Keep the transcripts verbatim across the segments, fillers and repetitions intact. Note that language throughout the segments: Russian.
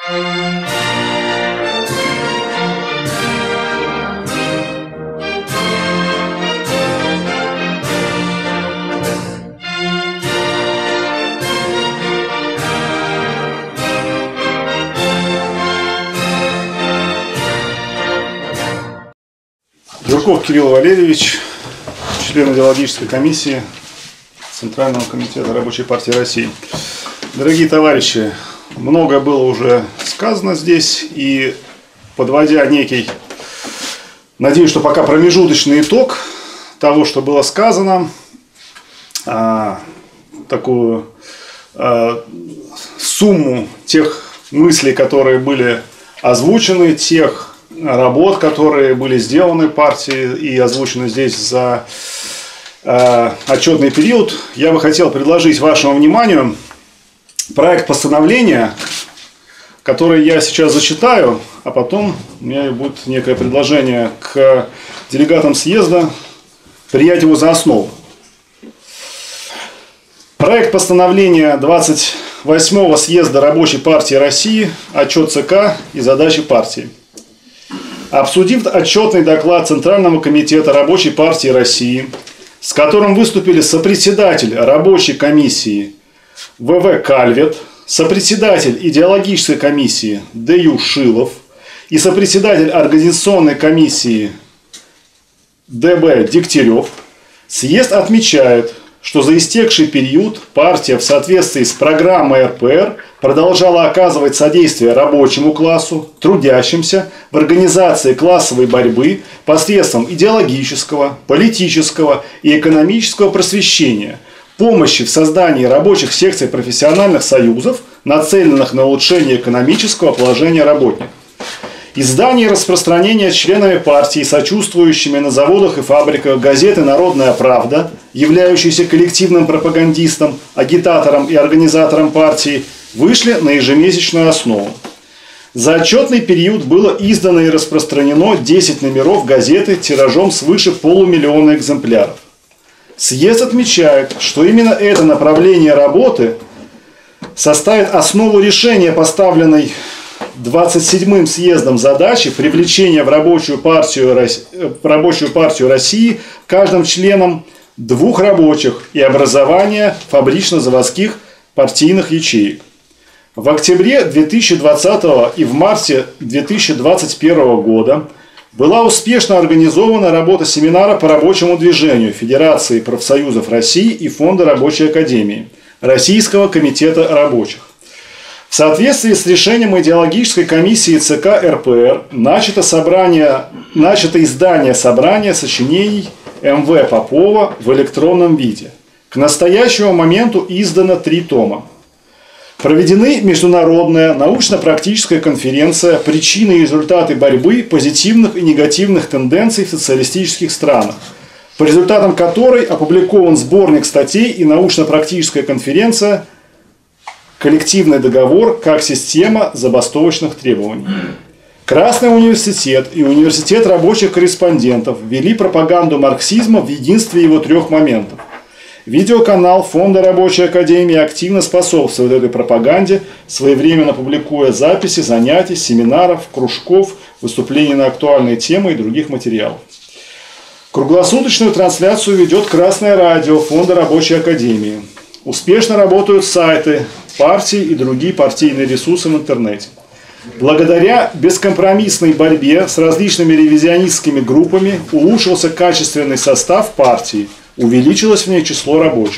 Жирков Кирилл Валерьевич, член идеологической комиссии Центрального комитета Рабочей партии России. Дорогие товарищи, многое было уже сказано здесь, и подводя некий, надеюсь, что пока промежуточный итог того, что было сказано, а, такую а, сумму тех мыслей, которые были озвучены, тех работ, которые были сделаны партией и озвучены здесь за э, отчетный период, я бы хотел предложить вашему вниманию проект постановления, который я сейчас зачитаю, а потом у меня будет некое предложение к делегатам съезда принять его за основу. Проект постановления двадцать восьмого съезда Рабочей партии России, отчет ЦК и задачи партии. Обсудив отчетный доклад Центрального комитета Рабочей партии России, с которым выступили сопредседатель рабочей комиссии вэ вэ Кальвет, сопредседатель идеологической комиссии дэ ю Шилов и сопредседатель организационной комиссии дэ бэ Дегтярев, съезд отмечает, что за истекший период партия в соответствии с программой эр пэ эр продолжала оказывать содействие рабочему классу, трудящимся в организации классовой борьбы посредством идеологического, политического и экономического просвещения, помощи в создании рабочих секций профессиональных союзов, нацеленных на улучшение экономического положения работников. Издание и распространение членами партии, сочувствующими на заводах и фабриках газеты «Народная правда», являющейся коллективным пропагандистом, агитатором и организатором партии, вышли на ежемесячную основу. За отчетный период было издано и распространено десять номеров газеты тиражом свыше полумиллиона экземпляров. Съезд отмечает, что именно это направление работы составит основу решения поставленной двадцать седьмым съездом задачи привлечения в рабочую партию, в рабочую партию России каждым членом двух рабочих и образования фабрично-заводских партийных ячеек. В октябре две тысячи двадцатого и в марте две тысячи двадцать первого года была успешно организована работа семинара по рабочему движению Федерации профсоюзов России и Фонда Рабочей Академии, Российского комитета рабочих. В соответствии с решением идеологической комиссии ЦК эр пэ эр начато, собрание, начато издание собрания сочинений эм вэ Попова в электронном виде. К настоящему моменту издано три тома. Проведены международная научно-практическая конференция «Причины и результаты борьбы позитивных и негативных тенденций в социалистических странах», по результатам которой опубликован сборник статей и научно-практическая конференция «Коллективный договор как система забастовочных требований». Красный университет и университет рабочих корреспондентов ввели пропаганду марксизма в единстве его трех моментов. Видеоканал Фонда Рабочей Академии активно способствует этой пропаганде, своевременно публикуя записи занятий, семинаров, кружков, выступлений на актуальные темы и других материалов. Круглосуточную трансляцию ведет Красное радио Фонда Рабочей Академии. Успешно работают сайты партии и другие партийные ресурсы в интернете. Благодаря бескомпромиссной борьбе с различными ревизионистскими группами улучшился качественный состав партии, увеличилось в ней число рабочих.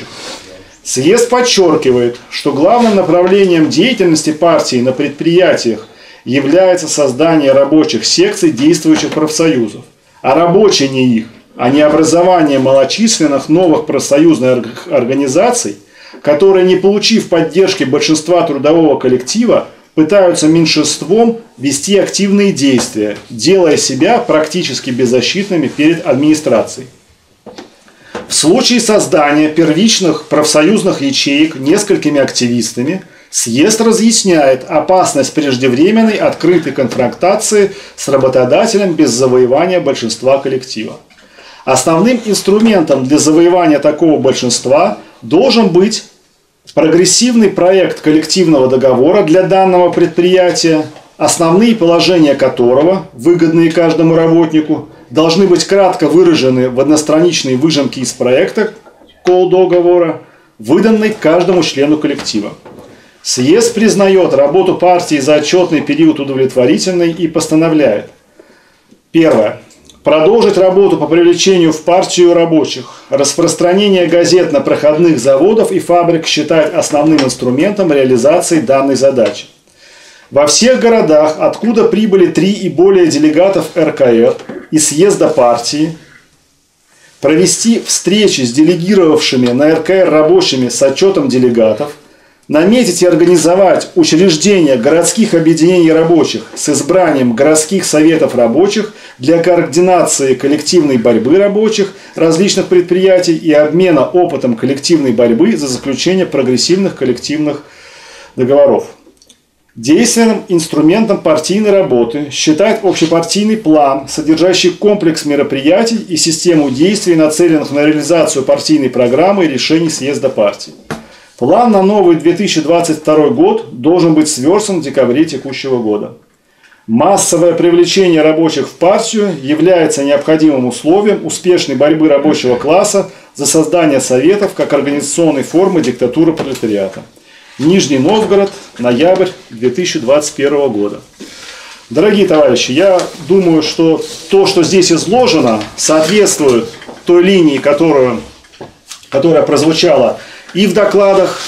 Съезд подчеркивает, что главным направлением деятельности партии на предприятиях является создание рабочих секций действующих профсоюзов, а рабочие не их, а не образование малочисленных новых профсоюзных организаций, которые, не получив поддержки большинства трудового коллектива, пытаются меньшинством вести активные действия, делая себя практически беззащитными перед администрацией. В случае создания первичных профсоюзных ячеек несколькими активистами, съезд разъясняет опасность преждевременной открытой конфронтации с работодателем без завоевания большинства коллектива. Основным инструментом для завоевания такого большинства должен быть Прогрессивный проект коллективного договора для данного предприятия, основные положения которого, выгодные каждому работнику, должны быть кратко выражены в одностраничной выжимке из проекта колл-договора, выданной каждому члену коллектива. Съезд признает работу партии за отчетный период удовлетворительной и постановляет: первое. Продолжить работу по привлечению в партию рабочих. Распространение газет на проходных заводов и фабрик считать основным инструментом реализации данной задачи. Во всех городах, откуда прибыли три и более делегатов эр ка эр и съезда партии, провести встречи с делегировавшими на эр ка эр рабочими с отчетом делегатов, наметить и организовать учреждение городских объединений рабочих с избранием городских советов рабочих для координации коллективной борьбы рабочих различных предприятий и обмена опытом коллективной борьбы за заключение прогрессивных коллективных договоров. Действенным инструментом партийной работы считать общепартийный план, содержащий комплекс мероприятий и систему действий, нацеленных на реализацию партийной программы и решений съезда партии. План на новый две тысячи двадцать второй год должен быть сверстан в декабре текущего года. Массовое привлечение рабочих в партию является необходимым условием успешной борьбы рабочего класса за создание советов как организационной формы диктатуры пролетариата. Нижний Новгород, ноябрь две тысячи двадцать первого года. Дорогие товарищи, я думаю, что то, что здесь изложено, соответствует той линии, которую, которая прозвучала и в докладах,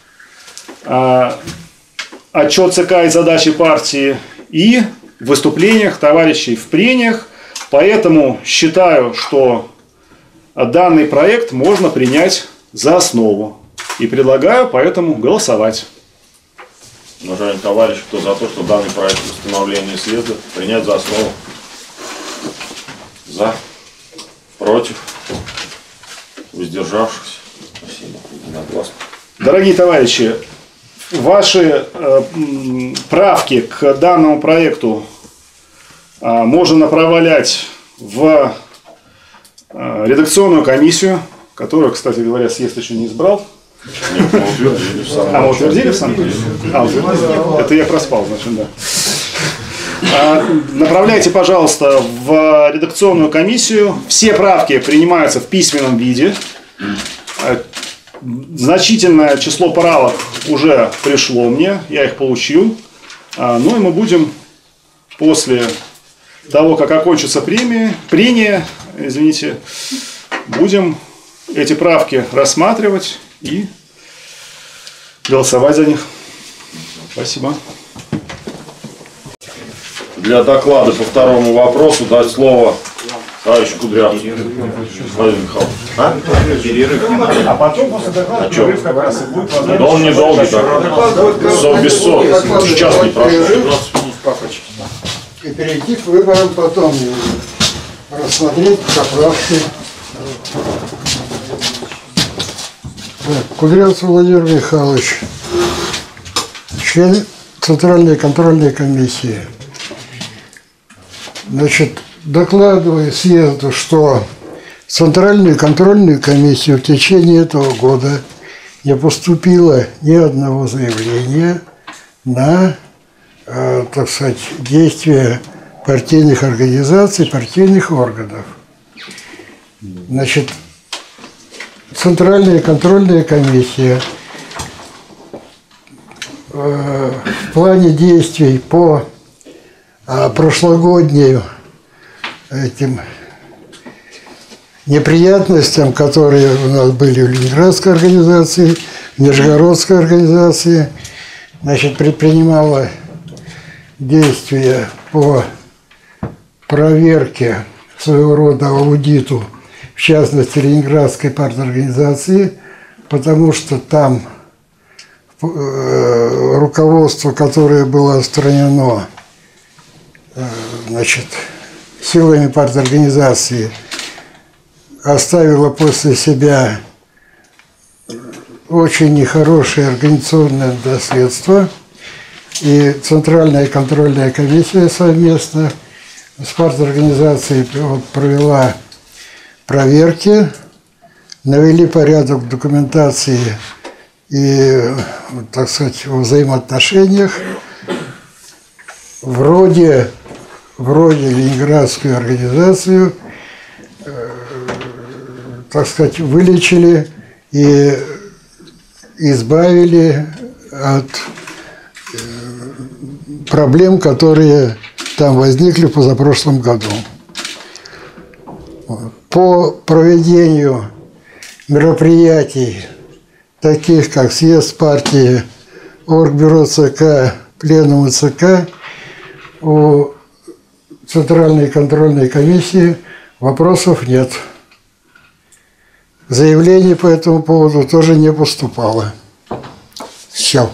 э, отчет ЦК и задачи партии, и в выступлениях товарищей в прениях. Поэтому считаю, что данный проект можно принять за основу. И предлагаю поэтому голосовать. Уважаемые товарищи, кто за то, что данный проект восстановления съезда принять за основу? За? Против? Воздержавшись? Спасибо. Единогласно. Дорогие товарищи, ваши э, правки к данному проекту э, можно направлять в э, редакционную комиссию, которую, кстати говоря, съезд еще не избрал. Нет, мы утвердили в самом А, мы утвердили в самом деле? А, утвердили. Это я проспал, значит, да. А, направляйте, пожалуйста, в редакционную комиссию. Все правки принимаются в письменном виде. Значительное число правок уже пришло мне, я их получил. А, ну и мы будем после того, как окончится премия, прения, извините, будем эти правки рассматривать и голосовать за них. Спасибо. Для доклада по второму вопросу дать слово товарищу Кудрявцеву. Владимир Михайлович. А? А потом после доклада перерыв как раз и будет возможность. Да он недолгий такой. Сов без сов. Сейчас не прошу. И перейти к выборам потом. Рассмотреть поправки. Кудрявцев Владимир Михайлович, член Центральной контрольной комиссии. Значит, докладываю съезду, что в Центральную контрольную комиссию в течение этого года не поступило ни одного заявления на, э, так сказать, действия партийных организаций, партийных органов. Значит, Центральная контрольная комиссия э, в плане действий по э, прошлогодним этим неприятностям, которые у нас были в Ленинградской организации, в Нижегородской организации, значит, предпринимала действия по проверке, своего рода аудиту, в частности, Ленинградской парторганизации, потому что там э, руководство, которое было отстранено э, значит, силами парторганизации, оставило после себя очень нехорошее организационное наследство, и Центральная контрольная комиссия совместно с парторганизацией провела проверки, навели порядок в документации и, так сказать, в взаимоотношениях вроде, вроде Ленинградскую организацию, э, так сказать, вылечили и избавили от э, проблем, которые там возникли в позапрошлом году. По проведению мероприятий, таких как съезд партии, оргбюро ЦК, пленум ЦК, у Центральной контрольной комиссии вопросов нет. Заявлений по этому поводу тоже не поступало. Все.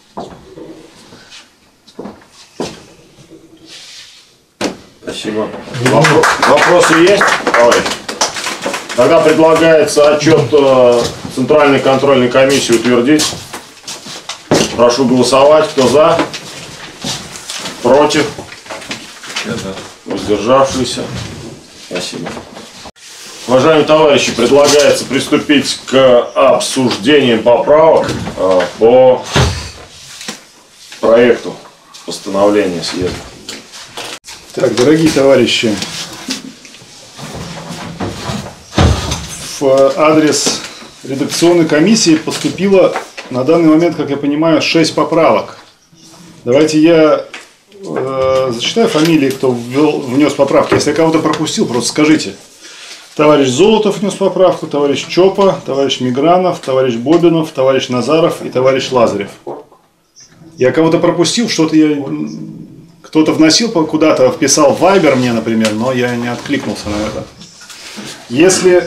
Спасибо. Вопро- Вопросы есть, товарищ? Тогда предлагается отчет э, Центральной контрольной комиссии утвердить. Прошу голосовать. Кто за? Против? Воздержавшиеся? Спасибо. Уважаемые товарищи, предлагается приступить к обсуждению поправок э, по проекту постановления съезда. Так, дорогие товарищи, в адрес редакционной комиссии поступило на данный момент, как я понимаю, шесть поправок. Давайте я э, зачитаю фамилии, кто ввел, внес поправки. Если я кого-то пропустил, просто скажите. Товарищ Золотов внес поправку, товарищ Чопа, товарищ Мигранов, товарищ Бобинов, товарищ Назаров и товарищ Лазарев. Я кого-то пропустил, что-то я... Кто-то вносил куда-то, вписал в Viber мне, например, но я не откликнулся на это. Если,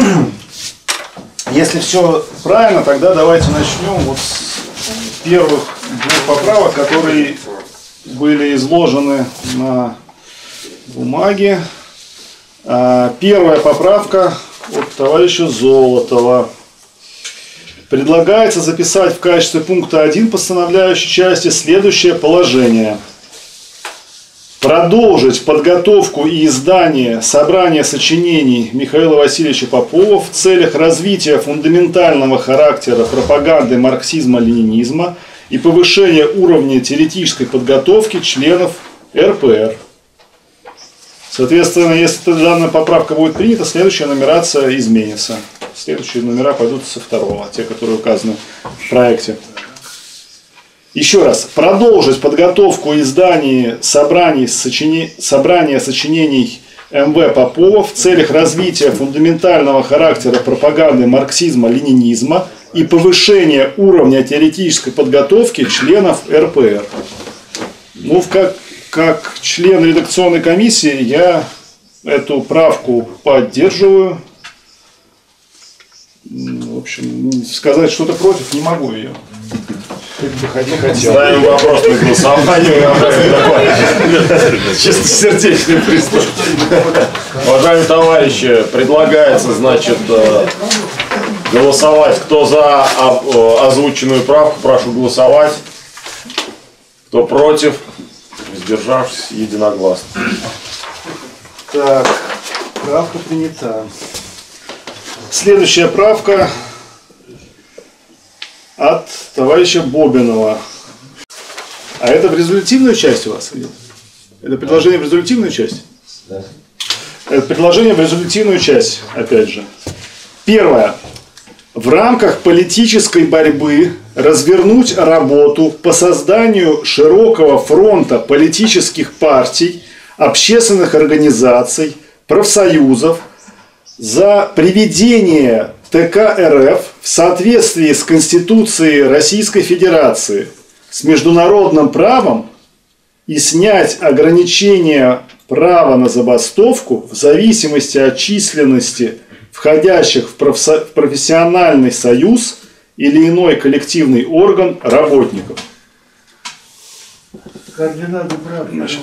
если все правильно, тогда давайте начнем вот с первых двух поправок, которые были изложены на бумаге. Первая поправка от товарища Золотова. Предлагается записать в качестве пункта один постановляющей части следующее положение. Продолжить подготовку и издание собрания сочинений Михаила Васильевича Попова в целях развития фундаментального характера пропаганды марксизма-ленинизма и повышения уровня теоретической подготовки членов эр пэ эр. Соответственно, если данная поправка будет принята, следующая нумерация изменится. Следующие номера пойдут со второго, те, которые указаны в проекте. Еще раз. Продолжить подготовку и издание собраний, сочини... собрания сочинений эм вэ Попова в целях развития фундаментального характера пропаганды марксизма-ленинизма и повышения уровня теоретической подготовки членов эр пэ эр. Ну, как, как член редакционной комиссии я эту правку поддерживаю. В общем, сказать что-то против не могу ее. Ставим вопрос на голосование. Чистосердечный приступ. Уважаемые товарищи, предлагается, значит, голосовать. Кто за озвученную правку, прошу голосовать. Кто против, воздержавшись, единогласно. Так, правка принята. Следующая правка от товарища Бобинова. А это в резолютивную часть у вас идет? Это предложение в резолютивную часть? Да. Это предложение в резолютивную часть, опять же. Первое. В рамках политической борьбы развернуть работу по созданию широкого фронта политических партий, общественных организаций, профсоюзов за приведение тэ ка эр эф в соответствии с Конституцией Российской Федерации, с международным правом и снять ограничения права на забастовку в зависимости от численности входящих в профессиональный союз или иной коллективный орган работников. Координаты прав. Значит,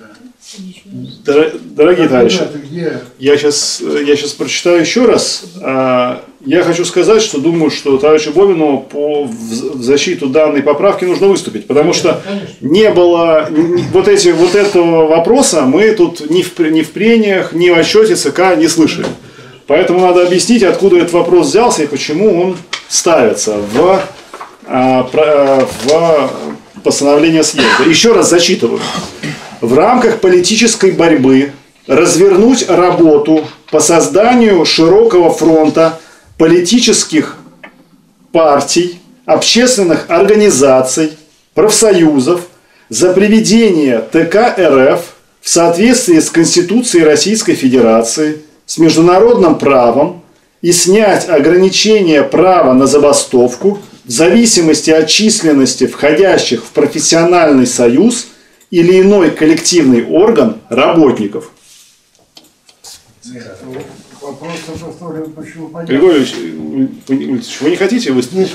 дорогие товарищи, я сейчас, я сейчас прочитаю еще раз. Я хочу сказать, что думаю, что товарищу Бобину по, в защиту данной поправки нужно выступить, потому что не было вот, эти, вот этого вопроса мы тут ни в, ни в прениях, ни в отчете ЦК не слышали. Поэтому надо объяснить, откуда этот вопрос взялся и почему он ставится в в постановление съезда. Еще раз зачитываю. В рамках политической борьбы развернуть работу по созданию широкого фронта политических партий, общественных организаций, профсоюзов за приведение ТК РФ в соответствии с Конституцией Российской Федерации, с международным правом и снять ограничения права на забастовку в зависимости от численности входящих в профессиональный союз или иной коллективный орган работников. Григорий Ильич, вы не хотите выступить?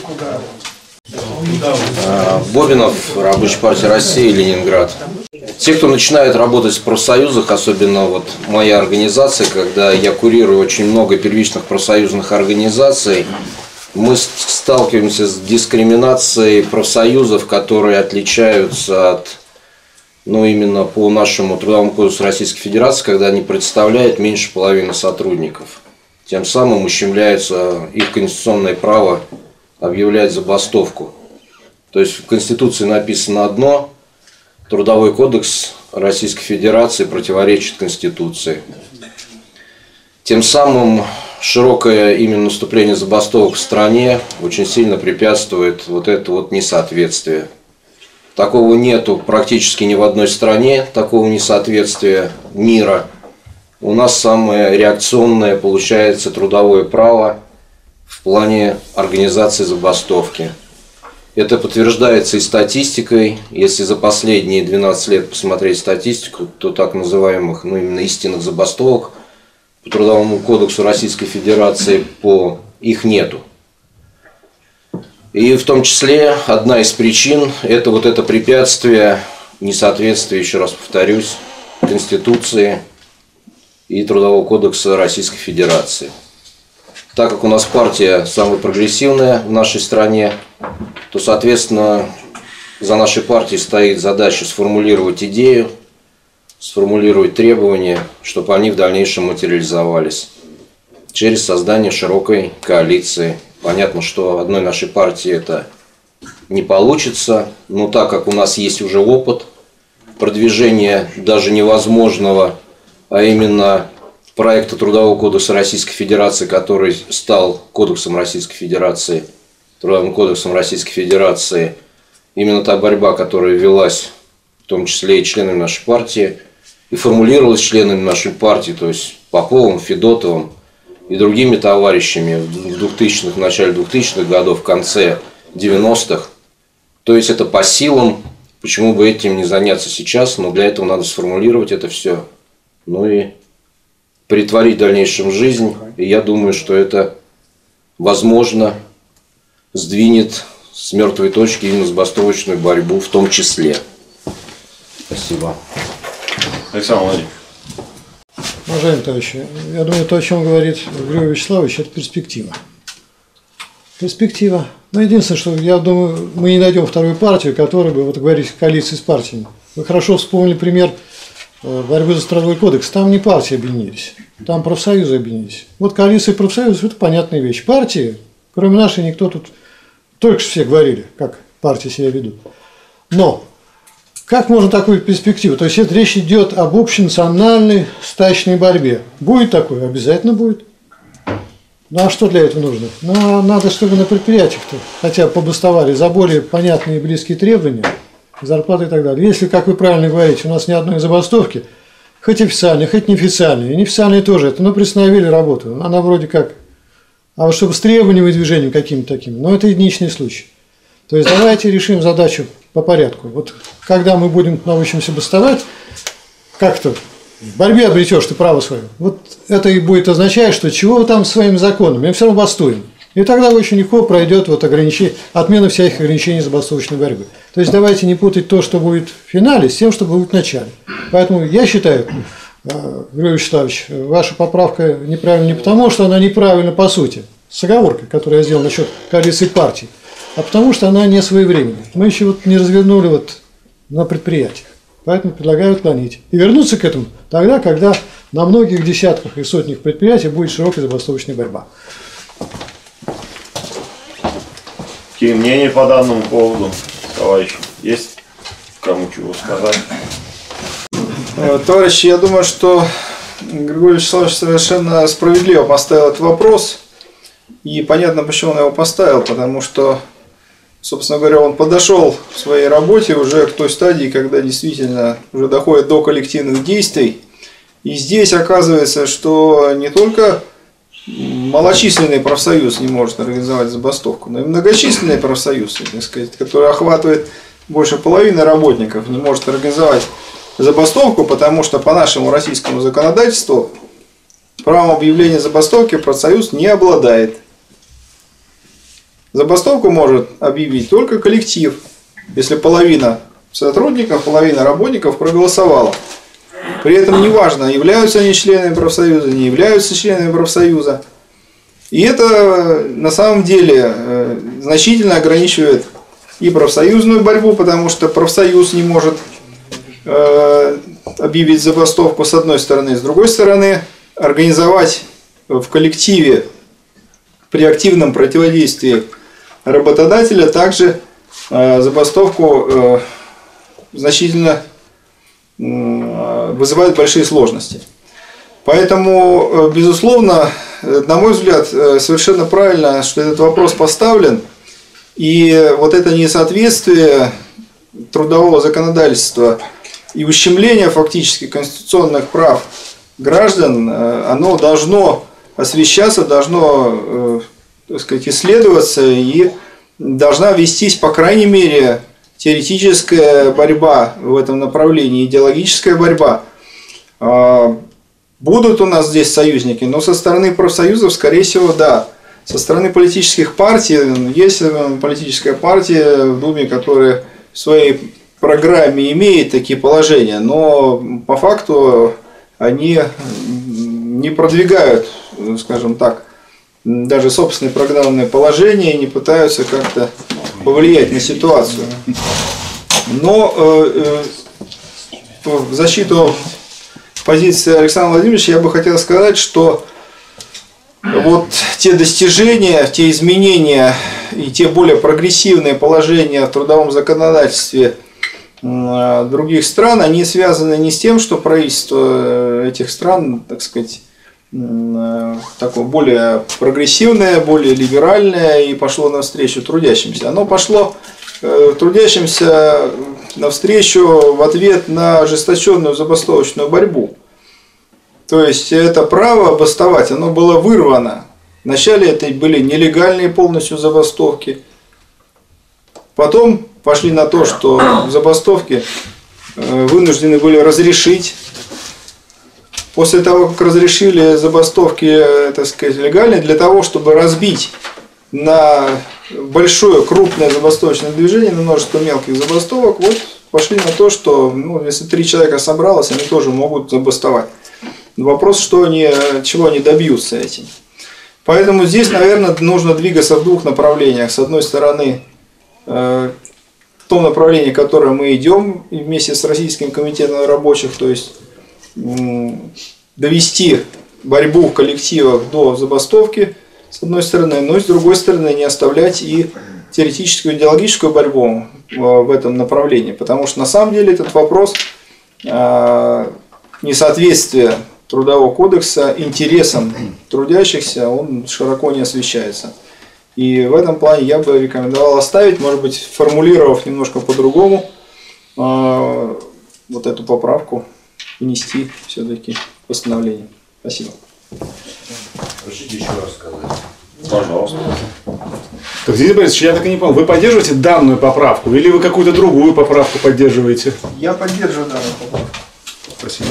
Бобинов, Рабочая партия России, Ленинград. Те, кто начинает работать в профсоюзах, особенно вот моя организация, когда я курирую очень много первичных профсоюзных организаций, мы сталкиваемся с дискриминацией профсоюзов, которые отличаются от, ну, именно по нашему Трудовому кодексу Российской Федерации, когда они представляют меньше половины сотрудников. Тем самым ущемляется их конституционное право объявлять забастовку. То есть в Конституции написано одно, Трудовой кодекс Российской Федерации противоречит Конституции. Тем самым широкое именно наступление забастовок в стране очень сильно препятствует вот это вот несоответствие. Такого нету практически ни в одной стране, такого несоответствия мира. У нас самое реакционное получается трудовое право в плане организации забастовки. Это подтверждается и статистикой. Если за последние двенадцать лет посмотреть статистику, то так называемых, ну, именно истинных забастовок по Трудовому кодексу Российской Федерации по их нету. И в том числе одна из причин – это вот это препятствие, несоответствие, еще раз повторюсь, Конституции и Трудового кодекса Российской Федерации. Так как у нас партия самая прогрессивная в нашей стране, то, соответственно, за нашей партией стоит задача сформулировать идею, сформулировать требования, чтобы они в дальнейшем материализовались через создание широкой коалиции. Понятно, что одной нашей партии это не получится, но так как у нас есть уже опыт продвижения даже невозможного, а именно проекта Трудового кодекса Российской Федерации, который стал Кодексом Российской Федерации, Трудовым кодексом Российской Федерации, именно та борьба, которая велась в том числе и членами нашей партии, и формулировалась членами нашей партии, то есть Поповым, Федотовым и другими товарищами в двухтысячных, в начале двухтысячных годов, в конце девяностых. То есть это по силам, почему бы этим не заняться сейчас, но для этого надо сформулировать это все, ну и претворить в дальнейшем жизнь. И я думаю, что это, возможно, сдвинет с мертвой точки именно забастовочную борьбу в том числе. Спасибо. Александр Владимирович. Уважаемые товарищи, я думаю, то, о чем говорит Григорий Вячеславович, это перспектива. Перспектива. Но единственное, что я думаю, мы не найдем вторую партию, которая бы, вот говорить, коалиции с партиями. Вы хорошо вспомнили пример борьбы за Трудовой кодекс. Там не партии объединились, там профсоюзы объединились. Вот коалиция профсоюзов – это понятная вещь. Партии, кроме нашей, никто тут, только что все говорили, как партии себя ведут. Но как можно такую перспективу? То есть это речь идет об общенациональной стачной борьбе. Будет такое? Обязательно будет. Ну а что для этого нужно? Ну, надо, чтобы на предприятиях-то хотя бы побастовали за более понятные и близкие требования, зарплаты и так далее. Если, как вы правильно говорите, у нас ни одной забастовки, хоть официальные, хоть неофициальные, и неофициальные тоже, это, ну, приостановили работу, она вроде как, а вот чтобы с требованиями и движением какими-то такими, но это единичный случай. То есть давайте решим задачу по порядку. Вот когда мы будем научимся бастовать, как-то в борьбе обретешь ты право свое. Вот это и будет означать, что чего вы там своими законами, мы все равно бастуем. И тогда очень легко пройдет вот ограничение, отмена всяких ограничений забастовочной борьбы. То есть давайте не путать то, что будет в финале, с тем, что будет в начале. Поэтому я считаю, Григорий Вячеславович, ваша поправка неправильна не потому, что она неправильна по сути, с оговоркой, которую я сделал насчет коалиции партий, а потому что она не своевременная. Мы еще вот не развернули вот на предприятиях. Поэтому предлагаю отклонить. И вернуться к этому тогда, когда на многих десятках и сотнях предприятий будет широкая забастовочная борьба. Какие мнения по данному поводу, товарищи? Есть кому чего сказать? Товарищи, я думаю, что Григорий Вячеславович совершенно справедливо поставил этот вопрос. И понятно, почему он его поставил, потому что, собственно говоря, он подошел в своей работе уже к той стадии, когда действительно уже доходит до коллективных действий. И здесь оказывается, что не только малочисленный профсоюз не может организовать забастовку, но и многочисленный профсоюз, так сказать, который охватывает больше половины работников, не может организовать забастовку, потому что по нашему российскому законодательству правом объявления забастовки профсоюз не обладает. Забастовку может объявить только коллектив, если половина сотрудников, половина работников проголосовала. При этом неважно, являются они членами профсоюза, не являются членами профсоюза. И это на самом деле значительно ограничивает и профсоюзную борьбу, потому что профсоюз не может объявить забастовку с одной стороны, с другой стороны организовать в коллективе при активном противодействии работодателя также забастовку значительно вызывает большие сложности. Поэтому, безусловно, на мой взгляд, совершенно правильно, что этот вопрос поставлен. И вот это несоответствие трудового законодательства и ущемление фактически конституционных прав граждан, оно должно освещаться, должно, так сказать, исследоваться и должна вестись, по крайней мере, теоретическая борьба в этом направлении, идеологическая борьба. Будут у нас здесь союзники, но со стороны профсоюзов, скорее всего, да. Со стороны политических партий, есть политическая партия в Думе, которая в своей программе имеет такие положения, но по факту они не продвигают, скажем так, даже собственные программные положения, не пытаются как-то повлиять на ситуацию. Но э, э, в защиту позиции Александра Владимировича я бы хотел сказать, что вот те достижения, те изменения и те более прогрессивные положения в трудовом законодательстве других стран, они связаны не с тем, что правительство этих стран, так сказать, такое более прогрессивное, более либеральное и пошло навстречу трудящимся. Оно пошло трудящимся навстречу в ответ на ожесточенную забастовочную борьбу. То есть это право бастовать, оно было вырвано. Вначале это были нелегальные полностью забастовки. Потом пошли на то, что забастовки вынуждены были разрешить. После того, как разрешили забастовки, так сказать, легальные, для того, чтобы разбить на большое, крупное забастовочное движение, на множество мелких забастовок, вот пошли на то, что ну, если три человека собралось, они тоже могут забастовать. Вопрос, что они, чего они добьются этим. Поэтому здесь, наверное, нужно двигаться в двух направлениях. С одной стороны, в том направлении, в которое мы идем вместе с Российским комитетом рабочих, то есть довести борьбу в коллективах до забастовки, с одной стороны, но с другой стороны не оставлять и теоретическую идеологическую борьбу в этом направлении. Потому что на самом деле этот вопрос несоответствия Трудового кодекса интересам трудящихся, он широко не освещается. И в этом плане я бы рекомендовал оставить, может быть, формулировав немножко по-другому, вот эту поправку внести все-таки в постановление. Спасибо. Разрешите еще раз сказать. Пожалуйста. Так, Денис Борисович, я так и не понял, вы поддерживаете данную поправку или вы какую-то другую поправку поддерживаете? Я поддерживаю данную поправку. Спасибо.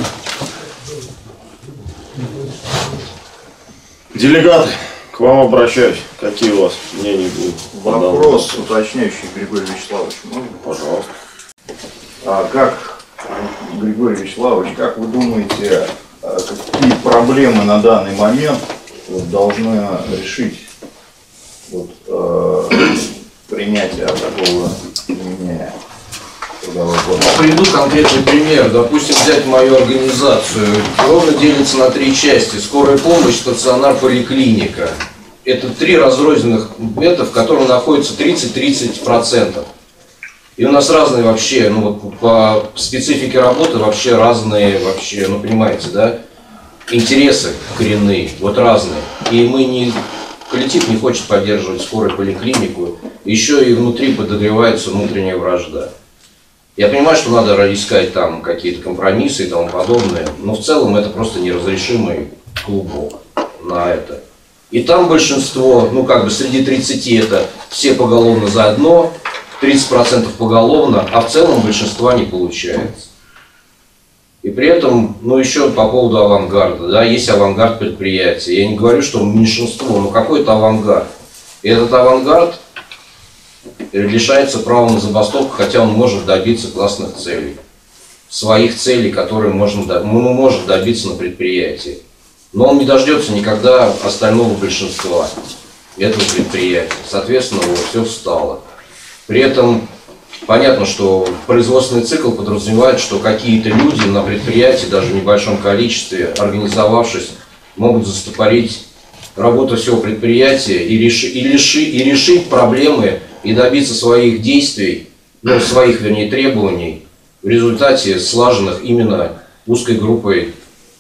Делегаты, к вам обращаюсь. Какие у вас мнения будут? Вопрос уточняющий, Григорий Вячеславович, можно? Пожалуйста. А как, Григорий Вячеславович, как вы думаете, какие проблемы на данный момент должны решить вот, э, принятие такого изменения трудового кодекса? Приведу конкретный пример. Допустим, взять мою организацию. Ровно делится на три части. Скорая помощь, стационар, поликлиника. это три разрозненных это, в котором находится тридцать-тридцать процентов. И у нас разные вообще, ну вот по специфике работы вообще разные вообще, ну понимаете, да, интересы коренные, вот разные. И мы не, коллектив не хочет поддерживать скорую поликлинику, еще и внутри подогревается внутренняя вражда. Я понимаю, что надо искать там какие-то компромиссы и тому подобное, но в целом это просто неразрешимый клубок на это. И там большинство, ну как бы среди тридцати это все поголовно заодно, тридцать процентов поголовно, а в целом большинства не получается. И при этом, ну еще по поводу авангарда, да, есть авангард предприятия. Я не говорю, что меньшинство, но какой-то авангард. И этот авангард лишается права на забастовку, хотя он может добиться классных целей. Своих целей, которые можно, ну, может добиться на предприятии. Но он не дождется никогда остального большинства этого предприятия. Соответственно, вот, все встало. При этом понятно, что производственный цикл подразумевает, что какие-то люди на предприятии, даже в небольшом количестве, организовавшись, могут застопорить работу всего предприятия и, реши, и, лиши, и решить проблемы и добиться своих действий, ну, своих, вернее, требований в результате слаженных именно узкой группой,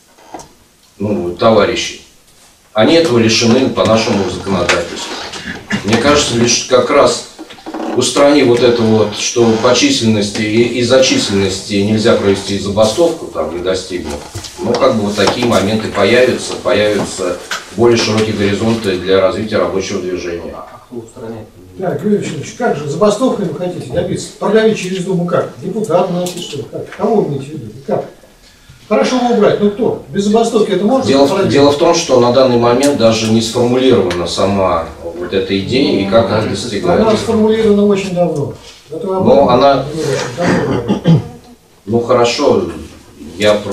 ну, товарищей. Они этого лишены по нашему законодательству. Мне кажется, лишь как раз устранив вот это вот, что по численности и из-за численности нельзя провести забастовку, там, не достигнув, ну, как бы вот такие моменты появятся, появятся более широкие горизонты для развития рабочего движения. Да, Григорий Алексеевич, как же забастовкой вы хотите добиться? Продавить через Думу как? Депутат найти, что ли? Как? Кого вы имеете в виду? Как? Хорошо его убрать, ну кто? Без забастовки это можно? Дело, дело в том, что на данный момент даже не сформулирована сама вот эта идея и как это достигается. Она сформулирована очень давно. Это Но она... Ну хорошо, я про...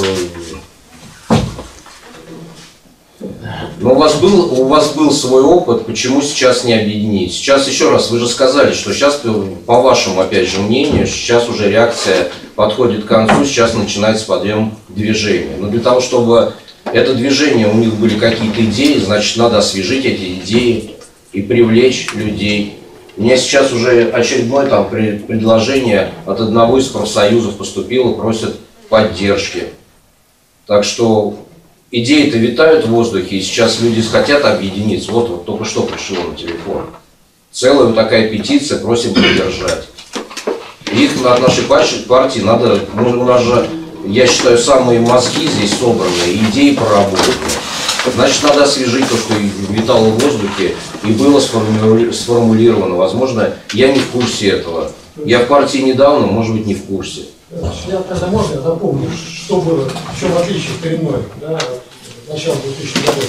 Но у вас, был, у вас был свой опыт, почему сейчас не объединить? Сейчас, еще раз, вы же сказали, что сейчас, по вашему, опять же, мнению, сейчас уже реакция подходит к концу, сейчас начинается подъем движения. Но для того, чтобы это движение, у них были какие-то идеи, значит, надо освежить эти идеи и привлечь людей. У меня сейчас уже очередное там предложение от одного из профсоюзов поступило, просят поддержки. Так что... Идеи-то витают в воздухе, и сейчас люди хотят объединиться. Вот, вот только что пришло на телефон. Целая вот такая петиция, просим поддержать. Их от нашей партии надо, ну, у нас же, я считаю, самые мозги здесь собраны, идеи проработаны. Значит, надо освежить то, что витало в воздухе и было сформулировано. Возможно, я не в курсе этого. Я в партии недавно, может быть, не в курсе. Я тогда можно, я напомню, что было, в чем отличие коренное, да, начала двухтысячных годов.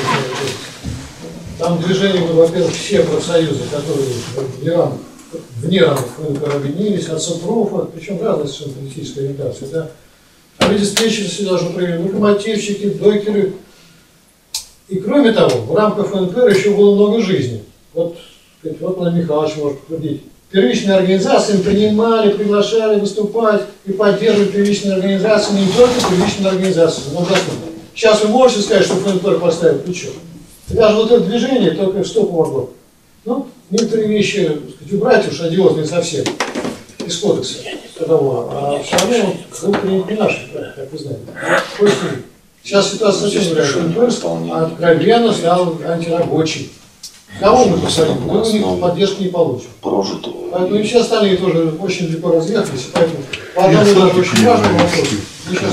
Там движение было, во-первых, все профсоюзы, которые вне рамках, вне рамках ФНПР объединились, от Сопрофа, причем разная совершенно политическая ориентация, да. А люди встречи сюда уже провели локомотивщики, докеры. И кроме того, в рамках ФНПР еще было много жизни. Вот, вот Владимир Михайлович может подтвердить. Первичные организации принимали, приглашали выступать и поддерживать первичные организации, не только первичные организации, но доступно. Сейчас вы можете сказать, что ФНПР поставил ключом. Даже вот это движение только что помогло. Ну, некоторые вещи, так сказать, убрать уж одиозные совсем из кодекса трудового, а все равно был принят не наши, как вы знаете. Сейчас ситуация совсем другая. ФНПР откровенно стал антирабочий. Кого мы посадим? Мы у них поддержки не получим. Поэтому и все остальные тоже очень легко разъехались. Поэтому по одному даже очень важному вопросу мы сейчас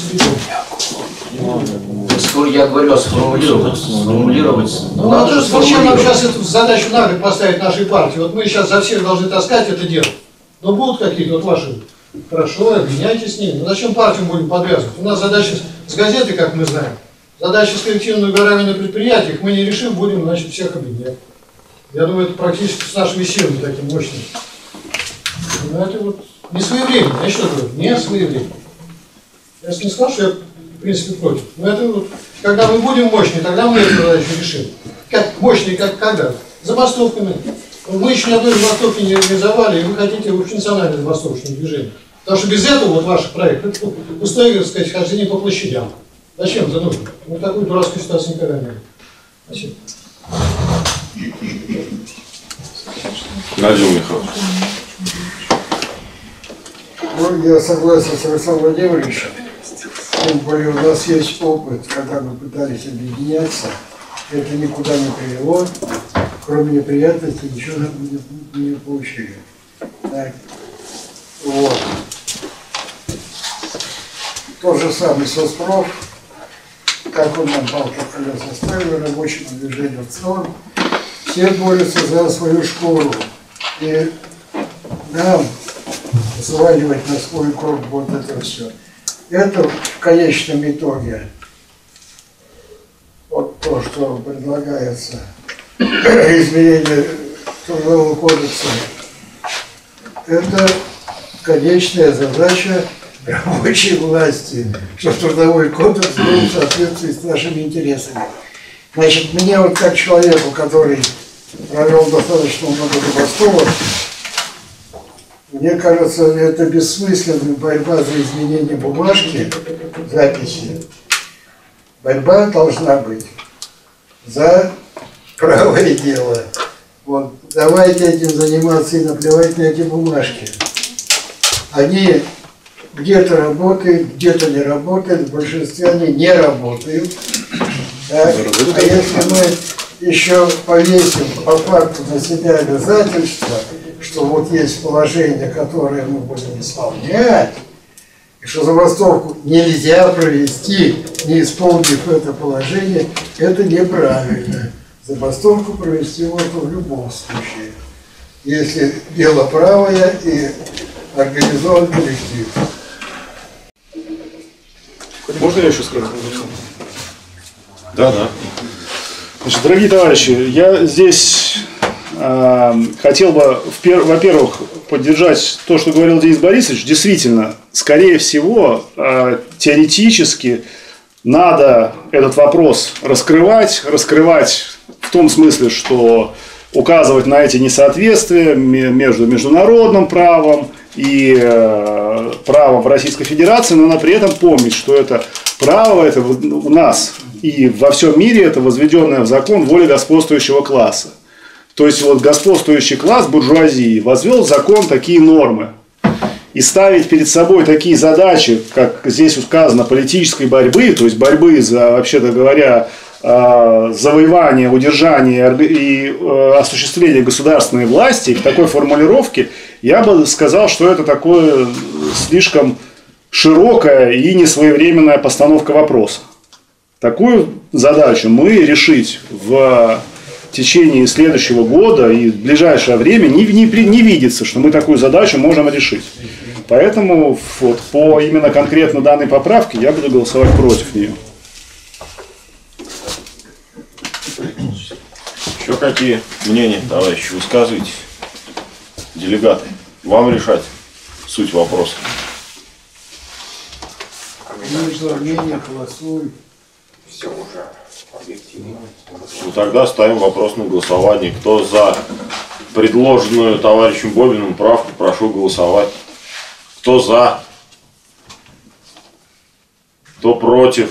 не Скоро я говорю, сформулировать. сформулировать. Ну, надо же, зачем нам сейчас эту задачу на год поставить нашей партии? Вот мы сейчас за всех должны таскать это дело. Но будут какие-то вот ваши. Хорошо, объединяйтесь с ними. Но зачем партию будем подвязывать? У нас задача с газеты, как мы знаем. Задача с коллективным выгоранием на предприятиях мы не решим, будем, значит, всех объединять. Я думаю, это практически с нашими силами таким мощным. Но это вот не своевременно, я что говорю, не своевременно. Я не сказал, что я, в принципе, против. Но это вот, когда мы будем мощные, тогда мы эту задачу решим. Как мощные, как когда? Забастовками. Мы еще ни одной забастовки не организовали, и вы хотите функциональное забастовочное движение. Потому что без этого вот ваш проект, это пустое, так сказать, хождение по площадям. Зачем это нужно? Мы такую дурацкую ситуацию никогда не было. Спасибо. Владимир Михайлович. Ну, я согласен с Александром Владимировичем. Тем более у нас есть опыт, когда мы пытались объединяться. Это никуда не привело. Кроме неприятностей ничего не, не получили. Так. Вот. То же самое соцпроф. Как он нам палки в колеса ставил, рабочему движению в целом. Все борются за свою школу. И нам сваливать на свой круг вот это все. Это в конечном итоге вот то, что предлагается изменение Трудового кодекса, это конечная задача рабочей власти, чтобы Трудовой кодекс был в соответствии с нашими интересами. Значит, мне вот как человеку, который провел достаточно много забастовок, мне кажется, это бессмысленная борьба за изменение бумажки, записи. Борьба должна быть за правое дело. Вот, давайте этим заниматься и наплевать на эти бумажки. Они где-то работают, где-то не работают, в большинстве они не работают. Так? А если мы еще повесим по факту на себя обязательства, что вот есть положение, которое мы будем исполнять, и что забастовку нельзя провести, не исполнив это положение, это неправильно. Забастовку провести можно в любом случае, если дело правое и организован коллектив. Можно я еще скажу? Да, да. Значит, дорогие товарищи, я здесь э, хотел бы, во-первых, поддержать то, что говорил Денис Борисович. Действительно, скорее всего, э, теоретически надо этот вопрос раскрывать, раскрывать в том смысле, что указывать на эти несоответствия между международным правом и э, правом в Российской Федерации, но при этом помнить, что это право, это у нас и во всем мире это возведенная в закон воля господствующего класса. То есть вот господствующий класс буржуазии возвел в закон такие нормы. И ставить перед собой такие задачи, как здесь указано, политической борьбы, то есть борьбы за, вообще-то говоря, завоевание, удержание и осуществление государственной власти, в такой формулировке, я бы сказал, что это такое слишком широкая и несвоевременная постановка вопроса. Такую задачу мы решить в течение следующего года и в ближайшее время не, не, не видится, что мы такую задачу можем решить. Поэтому вот, по именно конкретно данной поправке я буду голосовать против нее. Еще какие мнения, товарищи, высказывайтесь? Делегаты, вам решать суть вопроса. Мнение голосуй. Все уже объективно. Ну тогда ставим вопрос на голосование. Кто за предложенную товарищем Бобиным правку, прошу голосовать. Кто за? Кто против?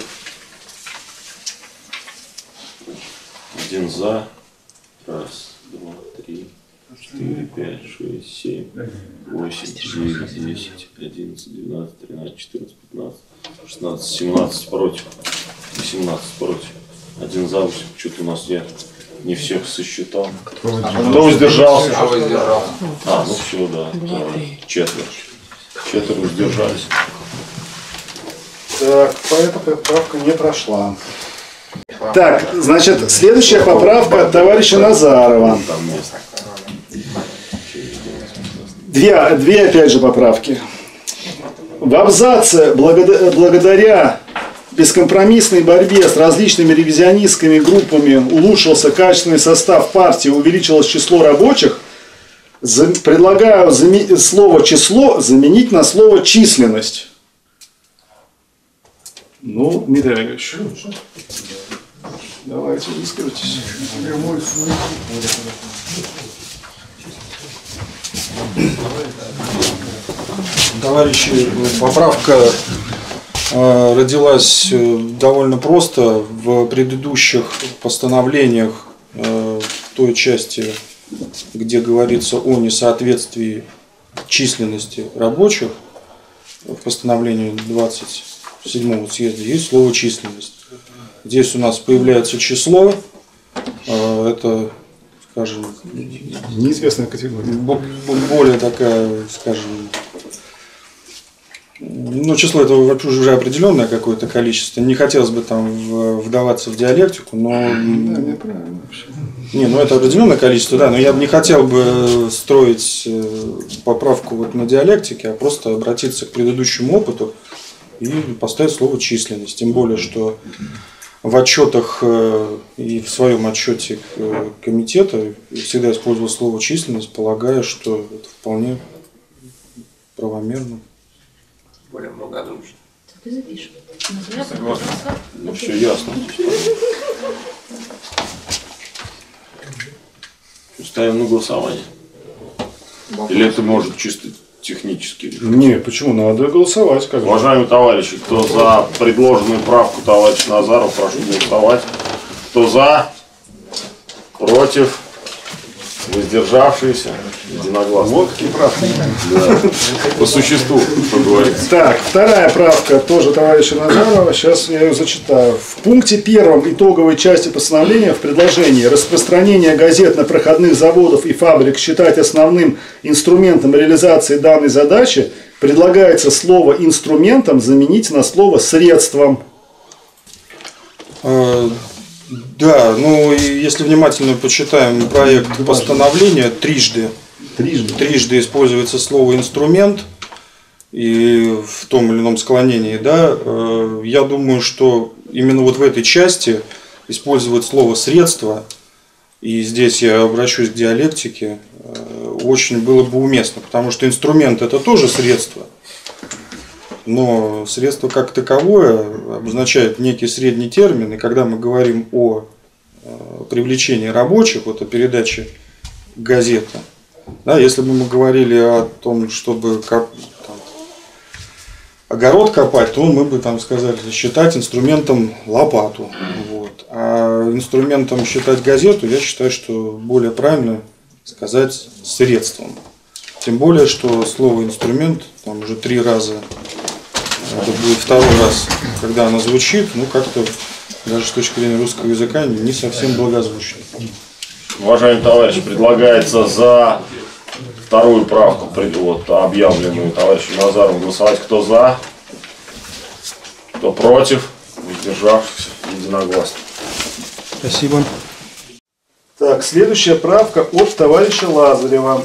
Один за. Раз, два, три, четыре, пять, шесть, семь, восемь, девять, десять, одиннадцать, двенадцать, тринадцать, четырнадцать, пятнадцать, шестнадцать, семнадцать против. восемнадцать против. Один за, восемь. Что-то у нас я не всех сосчитал. Кто воздержался? Кто воздержался? А, ну все, да. Четверо. Четверо воздержались. Так, поэтому поправка не прошла. Так, значит, следующая поправка от товарища Назарова. Две, две опять же поправки. В абзаце благодаря, благодаря бескомпромиссной борьбе с различными ревизионистскими группами улучшился качественный состав партии, увеличилось число рабочих. Предлагаю слово «число» заменить на слово «численность». Ну, Дмитрий Олегович, давайте выскажитесь. Товарищи, поправка родилась довольно просто. В предыдущих постановлениях в той части, где говорится о несоответствии численности рабочих, в постановлении двадцать седьмого съезда есть слово «численность». Здесь у нас появляется число, это, скажем, неизвестная категория. Более такая, скажем, ну, число это вообще уже определенное какое-то количество. Не хотелось бы там вдаваться в диалектику, но... Да, неправильно вообще. Не, ну это определенное количество, да, но я бы не хотел бы строить поправку вот на диалектике, а просто обратиться к предыдущему опыту и поставить слово «численность». Тем более, что в отчетах и в своем отчете комитета всегда использовал слово «численность», полагая, что это вполне правомерно. Более благодушно. Согласен. Ну все ясно. Ставим на голосование. Или это может чисто технически? Не, почему? Надо голосовать. Как Уважаемые товарищи, кто за предложенную правку товарища Назарова, прошу голосовать. Кто за? Против? Воздержавшиеся? Единогласно. Вот какие правки. Да. По существу, что говорится. Так, вторая правка тоже товарища Назарова. Сейчас я ее зачитаю. В пункте первом итоговой части постановления в предложении распространение газет на проходных заводов и фабрик считать основным инструментом реализации данной задачи предлагается слово «инструментом» заменить на слово «средством». Да, ну и если внимательно почитаем проект постановления, трижды, трижды. трижды используется слово «инструмент» и в том или ином склонении, да, я думаю, что именно вот в этой части использовать слово «средство», и здесь я обращусь к диалектике, очень было бы уместно, потому что инструмент – это тоже средство. Но средство как таковое обозначает некий средний термин, и когда мы говорим о привлечении рабочих, вот о передаче газеты, да, если бы мы говорили о том, чтобы коп, там, огород копать, то мы бы там сказали считать инструментом лопату. Вот. А инструментом считать газету, я считаю, что более правильно сказать средством. Тем более, что слово инструмент там уже три раза. Это будет второй раз, когда она звучит, ну как-то даже с точки зрения русского языка не совсем благозвучно. Уважаемые товарищи, предлагается за вторую правку, вот, объявленную товарищем Назаровым, голосовать кто за, кто против, воздержавшихся, единогласно. Спасибо. Так, следующая правка от товарища Лазарева.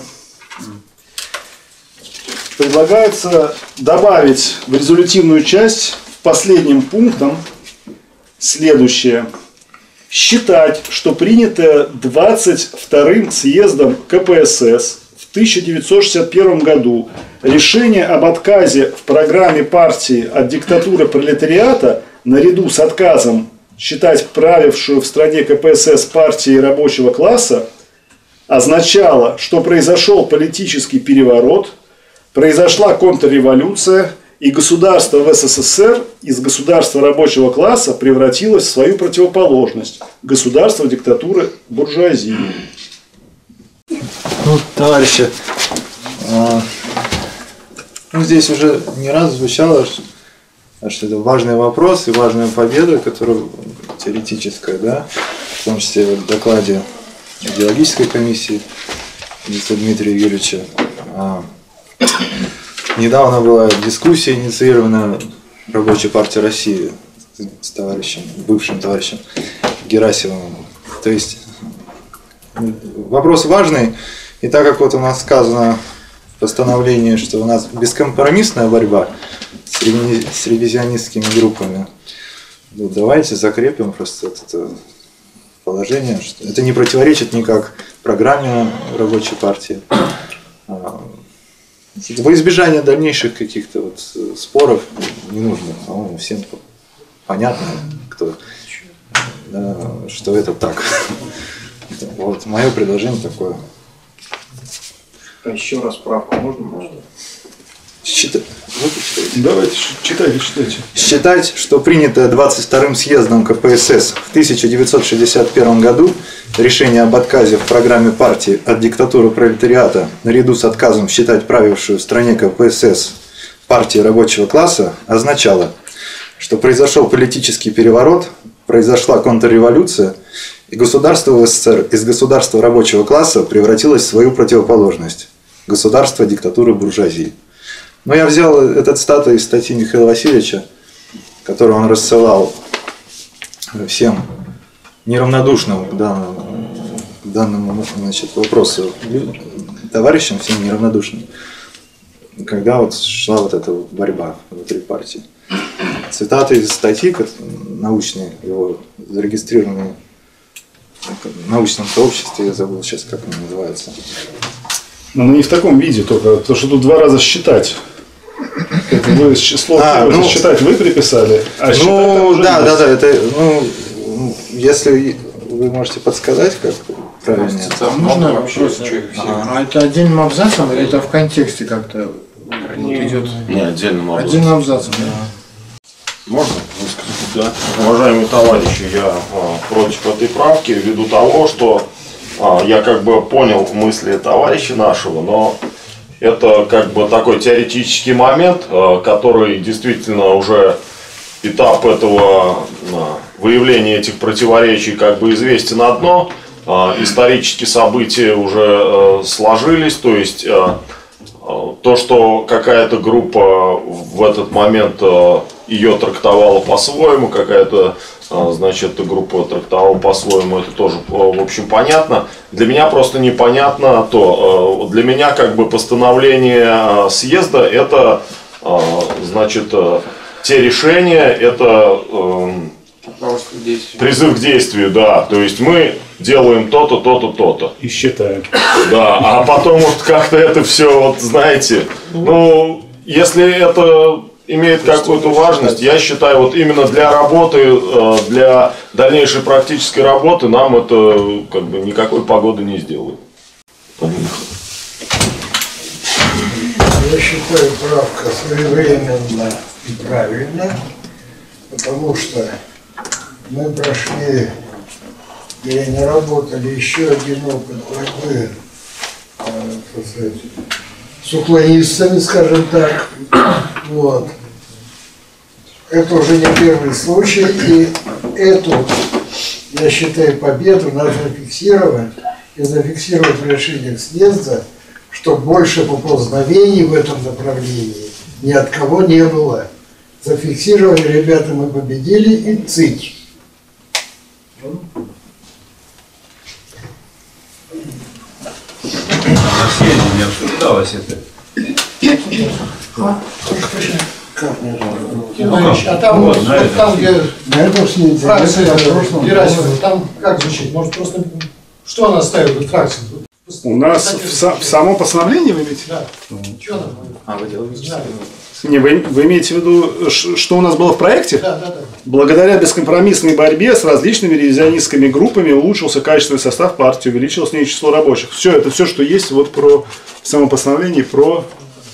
Предлагается добавить в резолютивную часть последним пунктом следующее. Считать, что принятое двадцать вторым съездом ка пэ эс эс в тысяча девятьсот шестьдесят первом году решение об отказе в программе партии от диктатуры пролетариата наряду с отказом считать правившую в стране ка пэ эс эс партией рабочего класса означало, что произошел политический переворот, произошла контрреволюция, и государство в эс эс эс эр из государства рабочего класса превратилось в свою противоположность – государство диктатуры буржуазии. Ну, товарищи, а, ну, здесь уже не раз звучало, что, что это важный вопрос и важная победа, которая теоретическая, да, в том числе в докладе идеологической комиссии Дмитрия Юрьевича. А, Недавно была дискуссия, инициирована Рабочей партией России с товарищем, бывшим товарищем Герасимовым. То есть вопрос важный, и так как вот у нас сказано в постановлении, что у нас бескомпромиссная борьба с, реви... с ревизионистскими группами, ну, давайте закрепим просто это положение, что это не противоречит никак программе Рабочей партии. Во избежание дальнейших каких-то вот споров не нужно, по-моему, всем понятно, кто, да, что это так. Вот мое предложение такое. А еще раз справку можно? Можно. Считать. Давайте, читайте, читайте. Считать, что принятое двадцать вторым съездом ка пэ эс эс в тысяча девятьсот шестьдесят первом году решение об отказе в программе партии от диктатуры пролетариата наряду с отказом считать правившую в стране ка пэ эс эс партии рабочего класса означало, что произошел политический переворот, произошла контрреволюция, и государство в эс эс эс эр из государства рабочего класса превратилось в свою противоположность – государство диктатуры буржуазии. Но я взял этот цитату из статьи Михаила Васильевича, которую он рассылал всем неравнодушным к данному, к данному значит, вопросу товарищам, всем неравнодушным, когда вот шла вот эта борьба внутри партии. Цитаты из статьи научные, его зарегистрированные в научном сообществе, я забыл сейчас, как они называются. Но не в таком виде только, потому что тут два раза считать. Это вы число а, ну, считать вы приписали, а ну, уже да, да, да, это, ну, если вы можете подсказать, как правильно. Можно вопрос? Ага. А это отдельным абзацем или это в контексте как-то вот идет? Не, отдельным абзацем. Отдельным абзацем, да. Можно высказать? Да. Уважаемые товарищи, я а, против этой правки ввиду того, что а, я как бы понял мысли товарища нашего, но это как бы такой теоретический момент, а, который действительно уже этап этого а, выявления этих противоречий как бы известен одно. А, исторические события уже а, сложились, то есть а, то, что какая-то группа в этот момент ее трактовала по-своему, какая-то, значит, группа трактовала по-своему, это тоже, в общем, понятно. Для меня просто непонятно то, для меня как бы постановление съезда это, значит, те решения, это призыв к действию, да, то есть мы делаем то-то, то-то, то-то. И считаем. Да, а потом вот как-то это все, вот знаете, ну, если это имеет какую-то важность, я считаю, вот именно для работы, для дальнейшей практической работы нам это как бы никакой погоды не сделает. Я считаю, правка своевременно и правильно, потому что мы прошли и не работали еще один опыт борьбы э, с уклонистами, скажем так. Вот. Это уже не первый случай, и эту, я считаю, победу надо зафиксировать и зафиксировать в решениях съезда, что больше поползновений в этом направлении ни от кого не было. Зафиксировали, ребята, мы победили, и цыть. На съезде не обсуждалось это. А там, вот, вот, там где фракция Герасимова, там как звучит? Может просто, что она ставит в фракции? У нас в, в самом постановлении вы имеете? Да. Что она? А, вы делаете? Да. Не, вы, вы имеете в виду, что у нас было в проекте? Да, да, да. Благодаря бескомпромиссной борьбе с различными ревизионистскими группами улучшился качественный состав партии, увеличилось в ней число рабочих. Все, это все, что есть вот про в самом постановлении, про...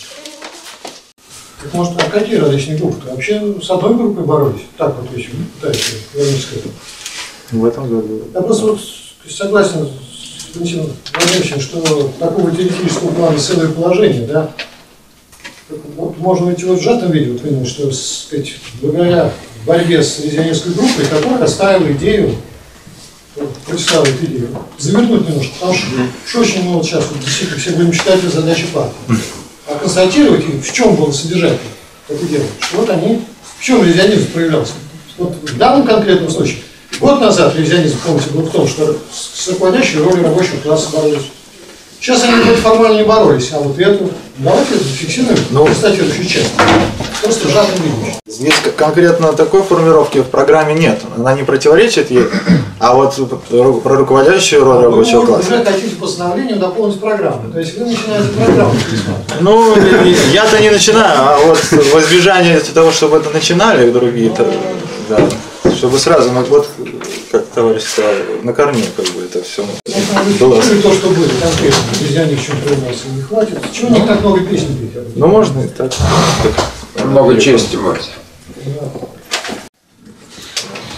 Так может, а какие различные группы? Вообще с одной группой боролись? Так вот еще пытаешься вернуться к этому. В этом году. Я просто вот согласен с Валентином Владимировичем, что такого теоретического плана целое положение, да? Вот можно ведь вот в сжатом виде вот понимать, что, сказать, благодаря борьбе с ревизионистской группой, которая оставила идею, представила идею, завернуть немножко, потому что, что очень много сейчас вот, действительно все будем считать задачи партии. А констатировать, в чем было содержание это дело, что вот они, в чем ревизионизм проявлялся. Вот в данном конкретном случае, год назад ревизионизм, помните, был в том, что с руководящей ролью рабочего класса боролись. Сейчас они вроде формально не боролись, а вот эту давайте зафиксируем ну, констатирующую часть. Просто сжатым видом. Здесь конкретно такой формулировки в программе нет. Она не противоречит ей, а вот про руководящую роль а рабочего вы класса. Вы уже хотите постановлением дополнить программу. То есть вы начинаете программу пересматривать. Ну, я-то не начинаю, а вот в избежание того, чтобы это начинали другие-то, да. Чтобы сразу, вот, как товарищ сказал, на корню, как бы это все было. Ну, то, что было конкретно, нельзя ни в чем признаться, не хватит. Чего не так много песен петь? Ну, можно и так. Много чести, Марти.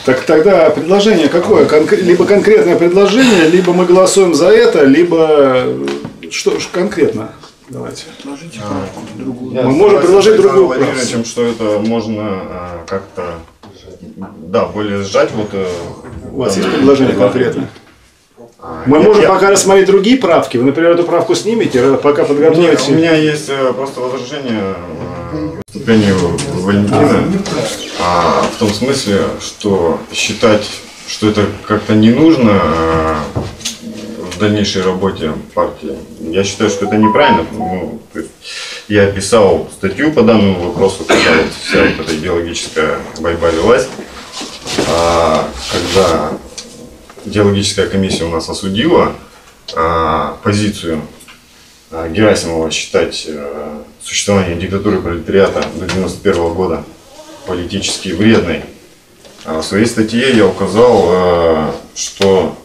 Так тогда предложение какое? Конкр... Либо конкретное предложение, либо мы голосуем за это, либо что ж конкретно? Давайте. А, мы можем предложить другую правку. Тем, что это можно а, как-то, да, более сжать. Вот, у вас есть предложение конкретное? Мы я, можем я... пока рассмотреть другие правки. Вы, например, эту правку снимете, пока подготовите. У меня есть просто возражение к выступлению Валентина. А, в том смысле, что считать, что это как-то не нужно а, в дальнейшей работе партии, я считаю, что это неправильно. Ну, то есть я писал статью по данному вопросу, когда вот вся вот эта идеологическая борьба велась. А, когда идеологическая комиссия у нас осудила а, позицию а, Герасимова считать а, существование диктатуры пролетариата до девяносто первого года политически вредной. А в своей статье я указал, а, что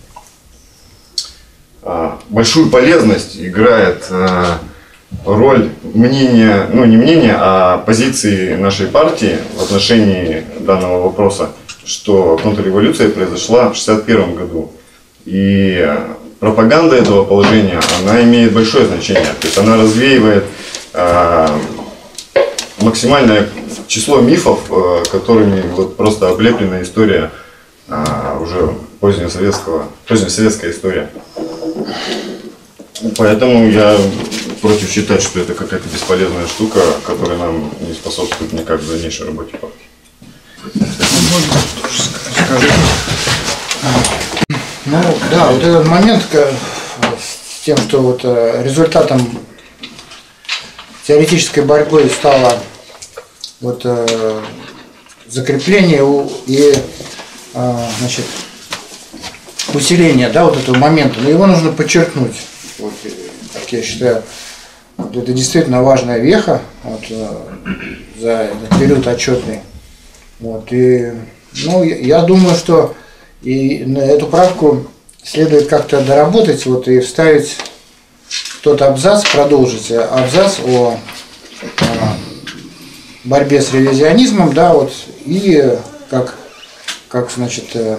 а, большую полезность играет а, роль мнения, ну не мнения, а позиции нашей партии в отношении данного вопроса, что контрреволюция произошла в шестьдесят первом году. И пропаганда этого положения, она имеет большое значение. То есть она развеивает э, максимальное число мифов, э, которыми вот просто облеплена история, э, уже позднесоветского, позднесоветская история. Поэтому я против считать, что это какая-то бесполезная штука, которая нам не способствует никак в дальнейшей работе партии. Ну да, вот этот момент с тем, что вот результатом теоретической борьбы стало вот закрепление и значит усиление, да, вот этого момента, но его нужно подчеркнуть. Вот, как я считаю, вот это действительно важная веха вот, за этот период отчетный. Вот, и, ну, я думаю, что и на эту правку следует как-то доработать вот, и вставить тот абзац, продолжить абзац о, о борьбе с ревизионизмом, да, вот, и как, как значит, э,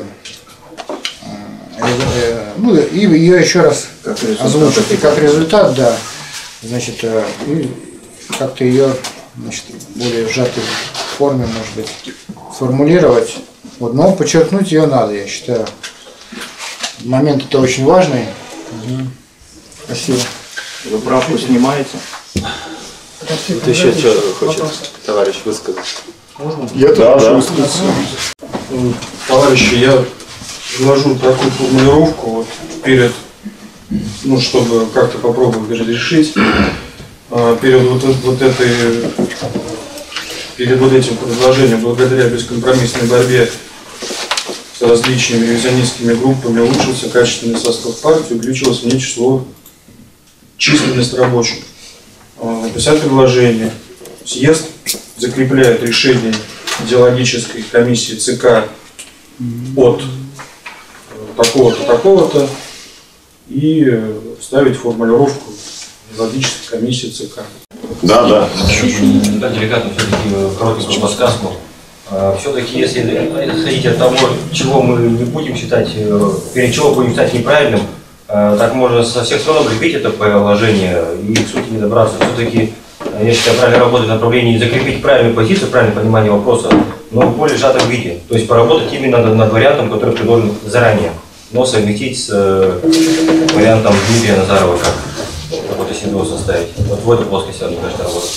э, ну, и ее еще раз озвучить, и как результат, да, значит, э, как-то ее, значит, более сжатой форме, может быть, сформулировать. Вот, но подчеркнуть ее надо, я считаю. Момент это очень важный. Угу. Спасибо. Вы правку снимаете? Ты еще что хочешь, товарищ, высказать? Можно? Я да, тоже да. высказаться. Товарищи, я вложу такую формулировку вот перед, ну, чтобы как-то попробовать разрешить, перед вот, вот этой, перед вот этим предложением, благодаря бескомпромиссной борьбе с различными ревизионистскими группами улучшился качественный состав партии, увеличилось в ней число, численность рабочих. Написать предложение. Съезд закрепляет решение идеологической комиссии ЦК от такого-то, такого-то и ставить формулировку идеологической комиссии ЦК. Да, да. Да, деликатно все-таки коротенькую подсказку. Все-таки, если исходить от того, чего мы не будем считать, перед чего будем считать неправильным, так можно со всех сторон укрепить это положение и к сути не добраться. Все-таки, я считаю, правильно работать в направлении закрепить правильную позицию, правильное понимание вопроса, но в более сжатом виде. То есть поработать именно над, над вариантом, который предложен заранее, но совместить с э, вариантом Дмитрия Назарова, как какой-то синтез составить. Вот в этой плоскости надо, конечно, работать.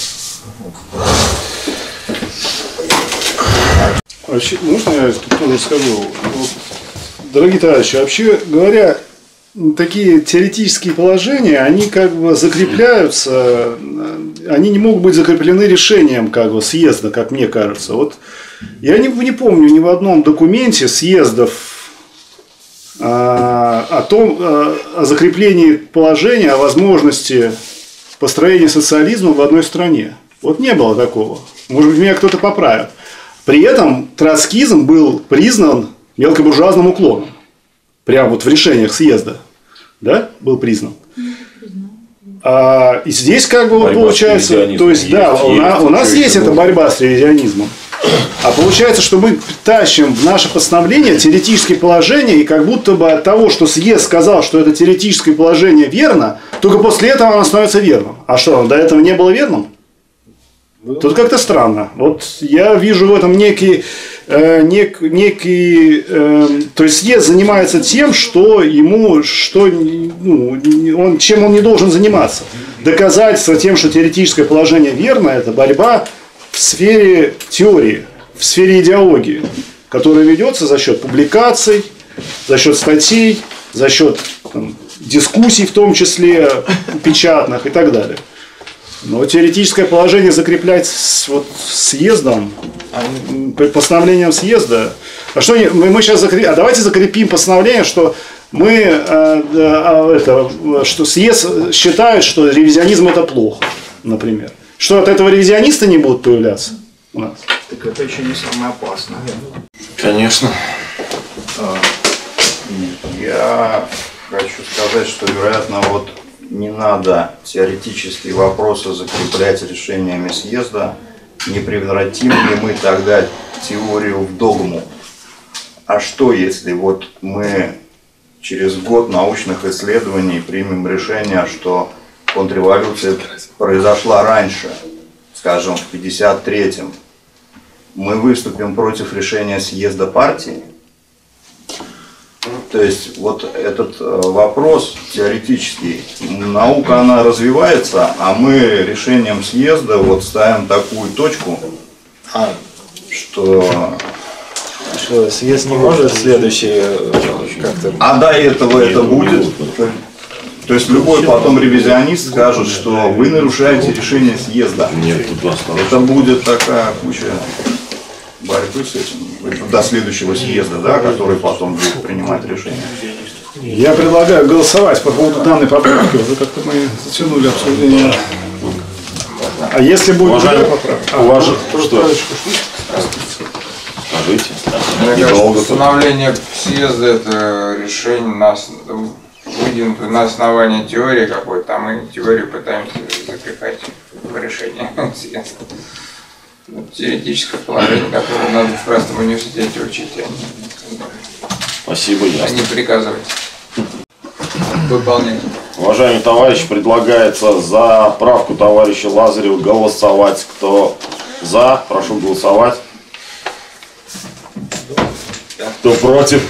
Вообще, можно я тут тоже скажу? Вот, дорогие товарищи, вообще говоря, такие теоретические положения, они как бы закрепляются, они не могут быть закреплены решением как бы съезда, как мне кажется. Вот я не, не помню ни в одном документе съездов а, о том, а, о закреплении положения, о возможности построения социализма в одной стране. Вот не было такого. Может быть, меня кто-то поправит. При этом троцкизм был признан мелкобуржуазным уклоном. Прямо вот в решениях съезда, да, был признан. А, и здесь как бы вот получается, то есть, да, у, на, у нас есть эта борьба с ревизионизмом. А получается, что мы тащим в наше постановление теоретические положения, и как будто бы от того, что съезд сказал, что это теоретическое положение верно, только после этого оно становится верным. А что, до этого не было верным? Тут как-то странно. Вот я вижу в этом некий, э, нек, некий э, то есть съезд занимается тем, что ему, что, ну, он, чем он не должен заниматься. Доказательство тем, что теоретическое положение верно, это борьба в сфере теории, в сфере идеологии, которая ведется за счет публикаций, за счет статей, за счет там, дискуссий, в том числе печатных и так далее. Но теоретическое положение закреплять с, вот, съездом, постановлением съезда. А что мы, мы сейчас закрепим? А давайте закрепим постановление, что мы э, э, это, что съезд считает, что ревизионизм это плохо, например. Что от этого ревизионисты не будут появляться у нас? Так это еще не самое опасное. Конечно. Я хочу сказать, что, вероятно, вот не надо теоретические вопросы закреплять решениями съезда. Не превратим ли мы тогда теорию в догму? А что, если вот мы через год научных исследований примем решение, что контрреволюция произошла раньше, скажем, в пятьдесят третьем, мы выступим против решения съезда партии? То есть вот этот вопрос теоретический, наука она развивается, а мы решением съезда вот ставим такую точку, что... Что съезд не может следующий как-то... А до этого это будет. То есть любой потом ревизионист скажет, что вы нарушаете решение съезда. Нет, это будет такая куча борьбы с этим до следующего съезда, да, который потом будет принимать решение. Я предлагаю голосовать по поводу данной поправки. Уже как-то мы затянули обсуждение. А если будет Уважаемый, поправка? Уважаемый, что? Скажите. Мне кажется, постановление съезда это решение нас выдвинуто на основании теории какой-то, а мы теорию пытаемся закрепать в решении съезда. Теоретическое положение, которое надо в Красном университете учить, а не, Спасибо, ясно. а не приказывать выполнять. Уважаемый товарищ, предлагается за правку товарища Лазарева голосовать. Кто за, прошу голосовать. Кто против?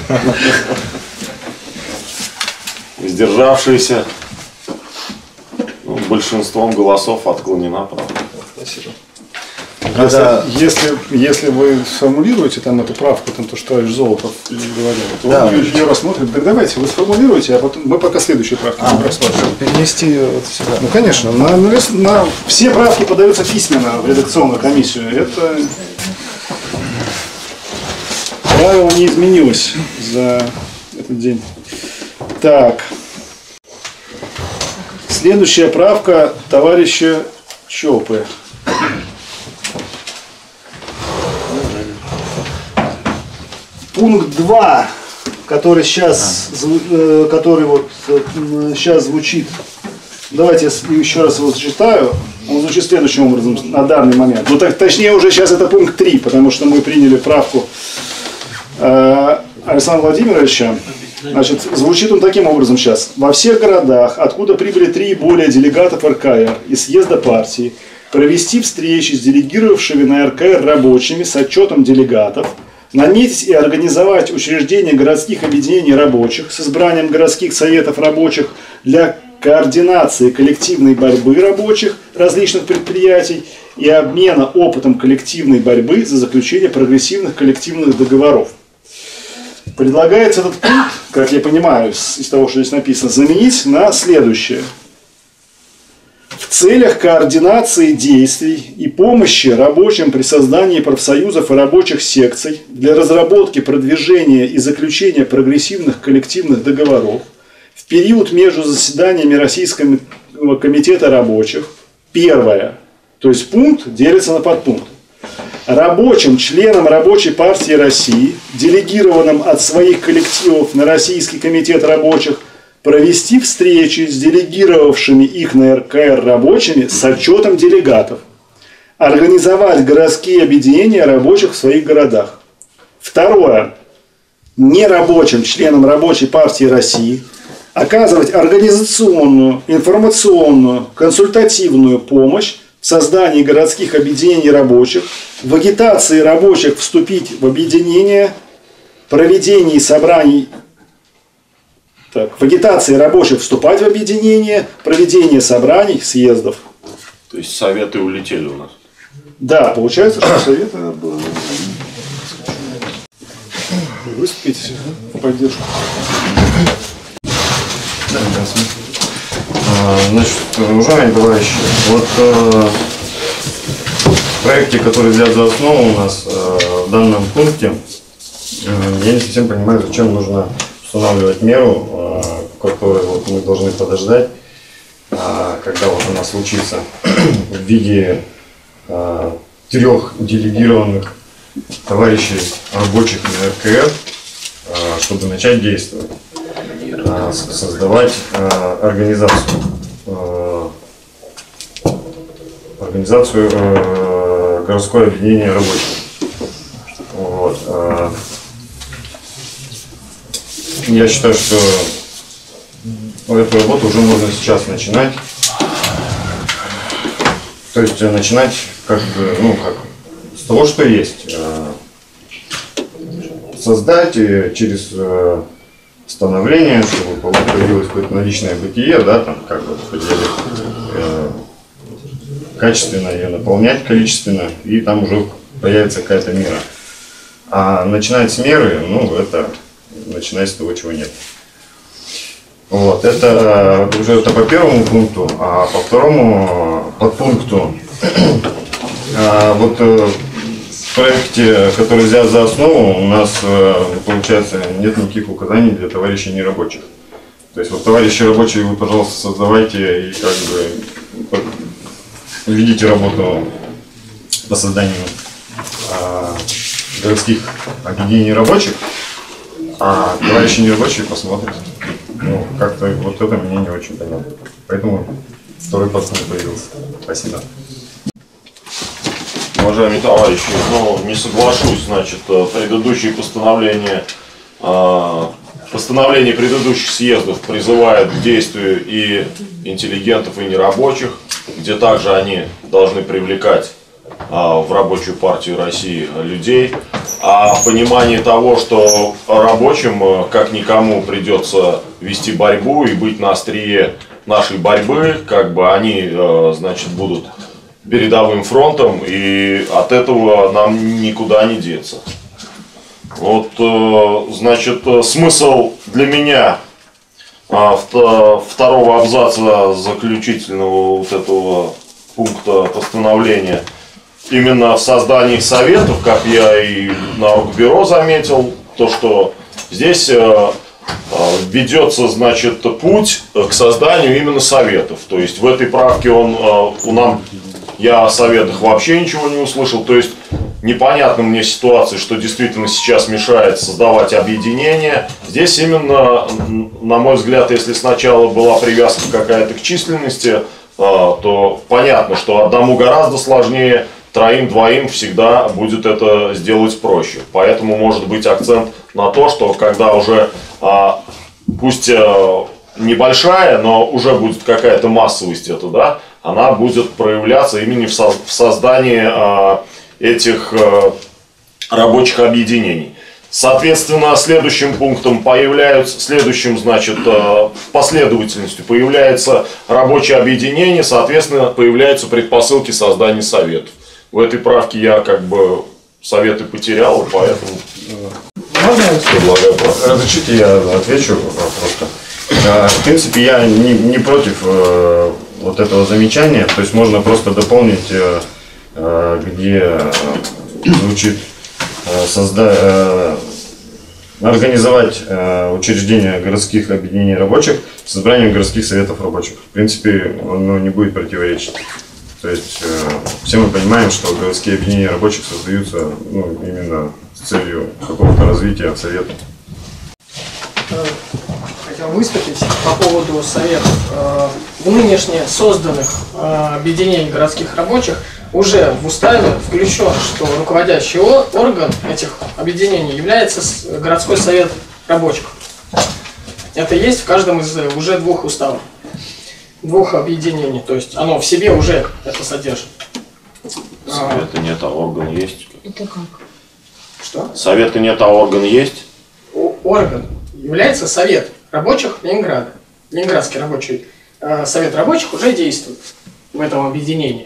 Воздержавшиеся. Ну, большинством голосов отклонена правка. Спасибо. Если, если, если вы сформулируете там эту правку, там то, что товарищ Золотов говорил, то да, он ее рассмотрит. Так давайте, вы сформулируете, а потом мы пока следующую правку а, рассмотрим. Перенести вот сюда. Ну, конечно. На, на, на, все правки подаются письменно в редакционную комиссию. Это правило не изменилось за этот день. Так. Следующая правка товарища Чопы. Пункт два, который сейчас, а. который вот сейчас звучит. Давайте я еще раз его зачитаю. Он звучит следующим образом на данный момент. Ну, так, точнее, уже сейчас это пункт три, потому что мы приняли правку э, Александра Владимировича. Значит, звучит он таким образом сейчас. Во всех городах, откуда прибыли три и более делегатов эр ка эр и съезда партии, провести встречи с делегировавшими на эр ка эр рабочими с отчетом делегатов, наметить и организовать учреждение городских объединений рабочих с избранием городских советов рабочих для координации коллективной борьбы рабочих различных предприятий и обмена опытом коллективной борьбы за заключение прогрессивных коллективных договоров. Предлагается этот пункт, как я понимаю из того, что здесь написано, заменить на следующее. В целях координации действий и помощи рабочим при создании профсоюзов и рабочих секций для разработки, продвижения и заключения прогрессивных коллективных договоров в период между заседаниями Российского комитета рабочих, первое, то есть пункт делится на подпункты. Рабочим членам Рабочей партии России, делегированным от своих коллективов на Российский комитет рабочих, провести встречи с делегировавшими их на эр ка эр рабочими с отчетом делегатов. организовать городские объединения рабочих в своих городах. Второе. Нерабочим членам Рабочей партии России оказывать организационную, информационную, консультативную помощь в создании городских объединений рабочих, в агитации рабочих вступить в объединение, проведении собраний, так, в агитации рабочих вступать в объединение, проведение собраний, съездов. То есть советы улетели у нас. Да, получается, что советы надо было выступить в поддержку. Значит, уважаемые товарищи, вот э, в проекте, который взят за основу у нас э, в данном пункте, э, я не совсем понимаю, зачем нужно устанавливать меру, э, которую вот мы должны подождать, э, когда вот она случится, в виде э, трех делегированных товарищей рабочих на эр ка эр, э, чтобы начать действовать. Создавать э, организацию, э, организацию э, городское объединение рабочих. Вот, э, я считаю, что эту работу уже можно сейчас начинать. То есть начинать как бы, ну, как с того, что есть. Э, создать через э, становление, чтобы появилось какое-то наличное бытие, да, там как бы э, качественно ее наполнять, количественно, и там уже появится какая-то мера. А начинать с меры, ну, это начинать с того, чего нет. Вот, это уже это по первому пункту, а по второму подпункту, а, вот в проекте, который взят за основу, у нас, получается, нет никаких указаний для товарищей нерабочих. То есть вот товарищи рабочие, вы, пожалуйста, создавайте и как бы ведите работу по созданию а, городских объединений рабочих, а товарищи нерабочие посмотрят. Ну, как-то вот это мне не очень понятно. Поэтому второй подпункт появился. Спасибо. Уважаемые товарищи, ну, не соглашусь, значит, предыдущие постановления, постановления предыдущих съездов призывают к действию и интеллигентов, и нерабочих, где также они должны привлекать в Рабочую партию России людей. А понимание того, что рабочим, как никому, придется вести борьбу и быть на острие нашей борьбы, как бы они, значит, будут передовым фронтом, и от этого нам никуда не деться. Вот, значит, смысл для меня второго абзаца заключительного вот этого пункта постановления именно в создании советов, как я и на Оргбюро заметил, то, что здесь ведется, значит, путь к созданию именно советов. То есть в этой правке он у нам, я о советах вообще ничего не услышал. То есть непонятна мне ситуация, что действительно сейчас мешает создавать объединения. Здесь именно, на мой взгляд, если сначала была привязка какая-то к численности, то понятно, что одному гораздо сложнее, троим-двоим всегда будет это сделать проще. Поэтому может быть акцент на то, что когда уже, пусть небольшая, но уже будет какая-то массовость это, да, она будет проявляться именно в создании этих рабочих объединений. Соответственно, следующим пунктом появляются, следующим, значит, в последовательности появляется рабочее объединение, соответственно, появляются предпосылки создания советов. В этой правке я как бы советы потерял, поэтому предлагаю. Разрешите, я отвечу просто. В принципе, я не, не против э, вот этого замечания, то есть можно просто дополнить, э, э, где звучит э, созда, э, организовать э, учреждение городских объединений рабочих с избранием городских советов рабочих. В принципе, оно не будет противоречить. То есть э, все мы понимаем, что городские объединения рабочих создаются, ну, именно с целью какого-то развития совета. Хотел выступить по поводу советов. В нынешне созданных объединений городских рабочих уже в уставе включен, что руководящий орган этих объединений является городской совет рабочих. Это есть в каждом из уже двух уставов, двух объединений, то есть оно в себе уже это содержит. Совета нет, а орган есть. Это как? Что? Совета нет, а орган есть? О орган является совет рабочих Ленинграда. Ленинградский рабочий э, совет рабочих уже действует в этом объединении.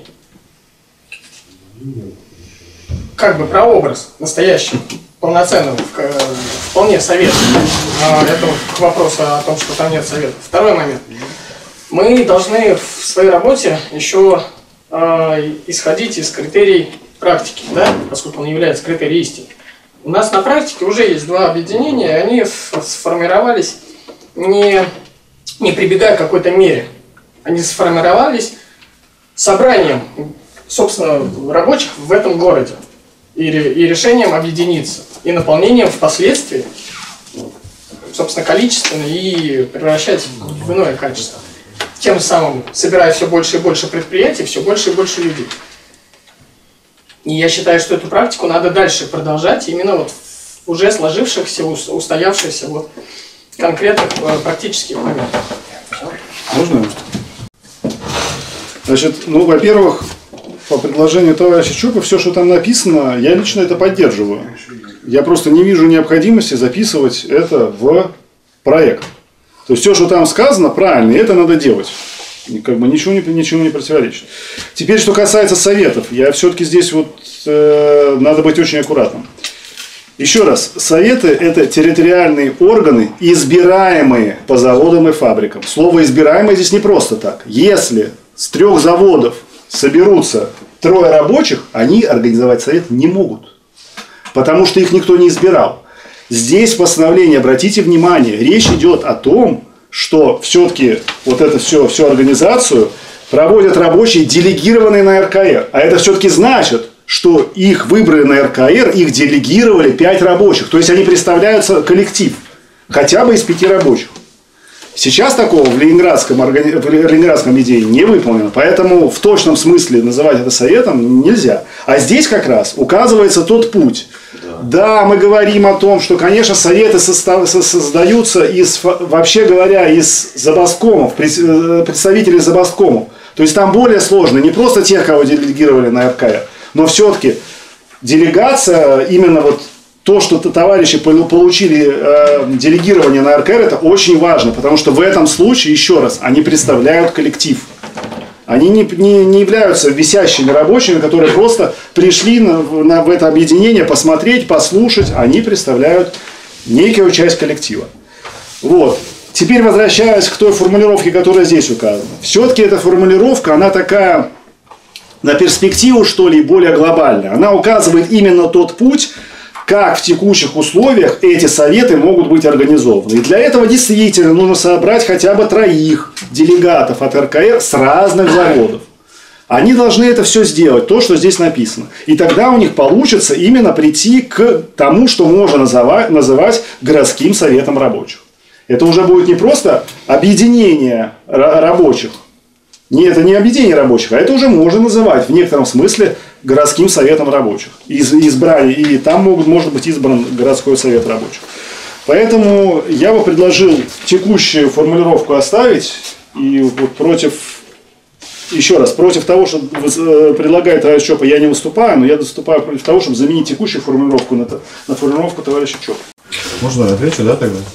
Как бы прообраз настоящего, полноценного, вполне совета. Это вот к вопросу о том, что там нет совета. Второй момент. Мы должны в своей работе еще э, исходить из критерий практики, да? Поскольку он является критерием истины. У нас на практике уже есть два объединения, и они сформировались не, не прибегая к какой-то мере. Они сформировались собранием, собственно, рабочих в этом городе и, и решением объединиться, и наполнением впоследствии, собственно, количественно и превращать в иное качество. Тем самым, собирая все больше и больше предприятий, все больше и больше людей. И я считаю, что эту практику надо дальше продолжать именно вот в уже сложившихся, устоявшихся вот конкретных практических моментах. Можно? Значит, ну, во-первых, по предложению товарища Чопа, все, что там написано, я лично это поддерживаю. Я просто не вижу необходимости записывать это в проект. То есть, все, что там сказано, правильно, и это надо делать. И как бы ничего не, ничего не противоречит. Теперь, что касается советов, я все-таки здесь вот э, надо быть очень аккуратным. Еще раз, советы – это территориальные органы, избираемые по заводам и фабрикам. Слово «избираемые» здесь не просто так. Если с трех заводов соберутся трое рабочих, они организовать совет не могут. Потому что их никто не избирал. Здесь в постановлении, обратите внимание, речь идет о том, что все-таки вот эту всю, всю организацию проводят рабочие, делегированные на эр ка эр. А это все-таки значит, что их выбрали на эр ка эр, их делегировали пять рабочих. То есть они представляются коллектив, хотя бы из пяти рабочих. Сейчас такого в ленинградском, в ленинградском идее не выполнено. Поэтому в точном смысле называть это советом нельзя. А здесь как раз указывается тот путь. Да, мы говорим о том, что, конечно, советы состав, создаются из, вообще говоря, из забаскомов, представителей забаскомов. То есть там более сложно, не просто тех, кого делегировали на эр ка эр, но все-таки делегация, именно вот то, что товарищи получили э, делегирование на эр ка эр, это очень важно, потому что в этом случае, еще раз, они представляют коллектив. Они не, не, не являются висящими рабочими, которые просто пришли на, на, в это объединение посмотреть, послушать. Они представляют некую часть коллектива. Вот. Теперь возвращаясь к той формулировке, которая здесь указана. Все-таки эта формулировка, она такая на перспективу, что ли, более глобальная. Она указывает именно тот путь, как в текущих условиях эти советы могут быть организованы. И для этого действительно нужно собрать хотя бы троих делегатов от эр ка эр с разных заводов. Они должны это все сделать, то, что здесь написано. И тогда у них получится именно прийти к тому, что можно называть, называть городским советом рабочих. Это уже будет не просто объединение рабочих. Не, это не объединение рабочих, а это уже можно называть в некотором смысле городским советом рабочих. Из, избрали, и там могут, может быть избран городской совет рабочих. Поэтому я бы предложил текущую формулировку оставить. И вот против, еще раз, против того, что предлагает товарищ Чопа, я не выступаю, но я выступаю против того, чтобы заменить текущую формулировку на, на формулировку товарища Чопа. Можно отвечу, да, тогда?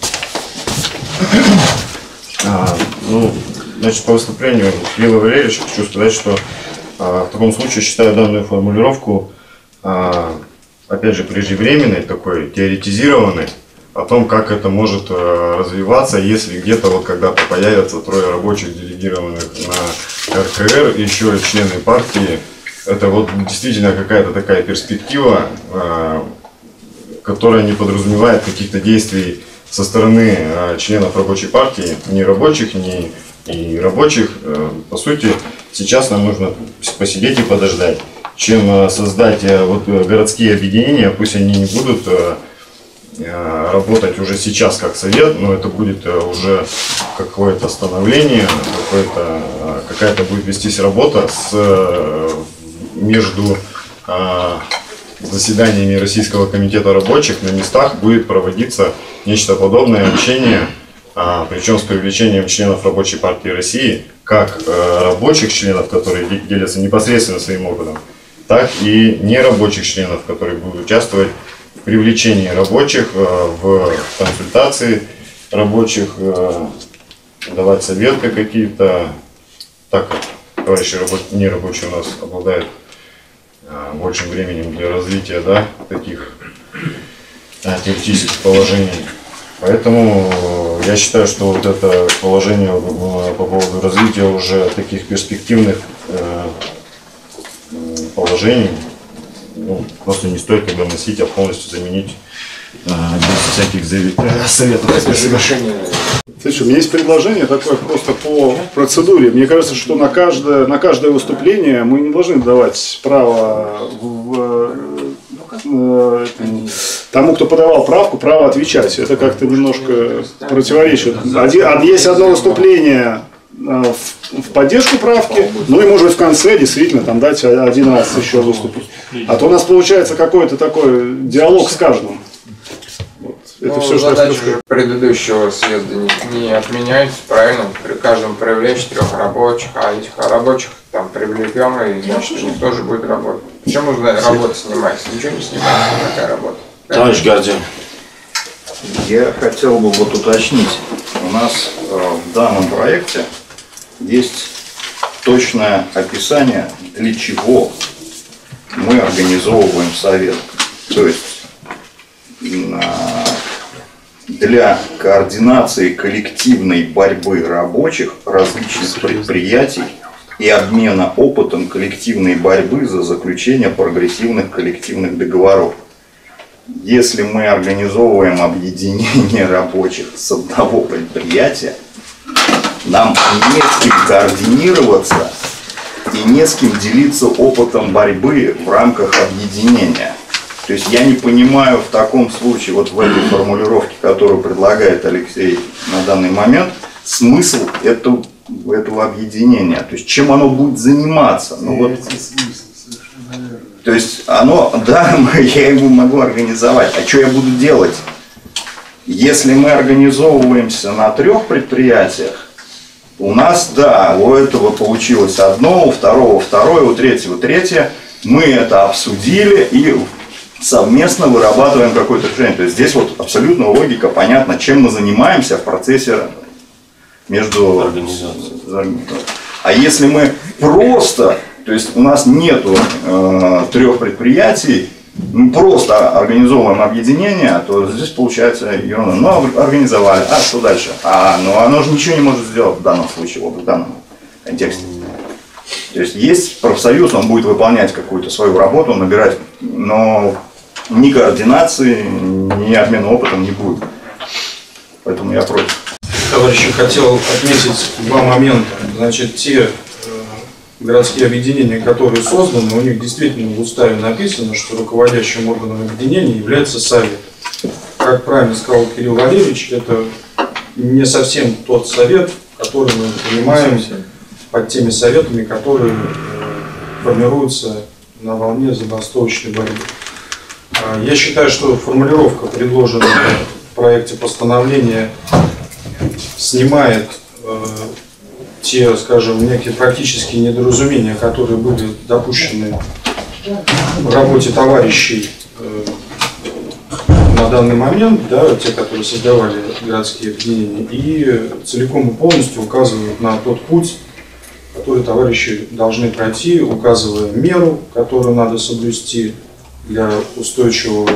А, ну, значит, по выступлению Кирилла Валерьевича хочу сказать, что а, в таком случае считаю данную формулировку, а, опять же, преждевременной, такой теоретизированной, о том, как это может а, развиваться, если где-то вот когда-то появятся трое рабочих, делегированных на эр ка эр, еще и члены партии. Это вот действительно какая-то такая перспектива, а, которая не подразумевает каких-то действий со стороны а, членов рабочей партии, ни рабочих, ни и рабочих. По сути, сейчас нам нужно посидеть и подождать, чем создать вот городские объединения. Пусть они не будут работать уже сейчас как совет, но это будет уже какое-то становление, какое-то, какая-то будет вестись работа с между заседаниями Российского комитета рабочих на местах будет проводиться нечто подобное общение, причем с привлечением членов Рабочей партии России, как рабочих членов, которые делятся непосредственно своим опытом, так и нерабочих членов, которые будут участвовать в привлечении рабочих, в консультации рабочих, давать советы какие-то, так как товарищи нерабочие у нас обладают большим временем для развития, да, таких теоретических положений. Поэтому я считаю, что вот это положение по поводу развития уже таких перспективных положений, ну, просто не стоит когда носить, а полностью заменить без всяких советов. Слушай, у меня есть предложение такое просто по процедуре. Мне кажется, что на каждое, на каждое выступление мы не должны давать право в, в, тому, кто подавал правку, право отвечать. Это как-то немножко противоречит. Один, есть одно выступление в, в поддержку правки, ну и может быть в конце действительно там дать один раз еще выступить. А то у нас получается какой-то такой диалог с каждым. Это ну, все, задачи что я предыдущего съезда не, не отменяются, правильно? При каждом привлечь трех рабочих, а этих рабочих там привлекем, и значит, у них тоже будет работа. Почему работа снимается? Ничего не снимается, какая работа. Товарищ Гордей. Я хотел бы вот уточнить. У нас э, в данном проекте есть точное описание, для чего мы организовываем совет. То есть для координации коллективной борьбы рабочих различных предприятий и обмена опытом коллективной борьбы за заключение прогрессивных коллективных договоров. Если мы организовываем объединение рабочих с одного предприятия, нам не с кем координироваться и не с кем делиться опытом борьбы в рамках объединения. То есть я не понимаю в таком случае, вот в этой формулировке, которую предлагает Алексей на данный момент, смысл этого, этого объединения. То есть чем оно будет заниматься. Ну, вот, то есть оно, да, я его могу организовать. А что я буду делать? Если мы организовываемся на трех предприятиях, у нас, да, у этого получилось одно, у второго второе, у третьего третье. Мы это обсудили и совместно вырабатываем какое-то решение. То есть здесь вот абсолютно логика, понятно, чем мы занимаемся в процессе между организацией. А если мы просто, то есть у нас нету э, трех предприятий, мы просто организовываем объединение, то здесь получается ерунда. Ну, организовали, а что дальше? А, ну оно же ничего не может сделать в данном случае, вот в данном контексте. То есть есть профсоюз, он будет выполнять какую-то свою работу, набирать, но ни координации, ни обмена опытом не будет. Поэтому я против. Товарищи, хотел отметить два момента. Значит, те э, городские объединения, которые созданы, у них действительно в уставе написано, что руководящим органом объединения является совет. Как правильно сказал Кирилл Валерьевич, это не совсем тот совет, который мы понимаем под теми советами, которые формируются на волне забастовочной борьбы. Я считаю, что формулировка, предложенная в проекте постановления, снимает э, те, скажем, некие практические недоразумения, которые были допущены в работе товарищей э, на данный момент, да, те, которые создавали городские объединения, и целиком и полностью указывают на тот путь, который товарищи должны пройти, указывая меру, которую надо соблюсти для устойчивого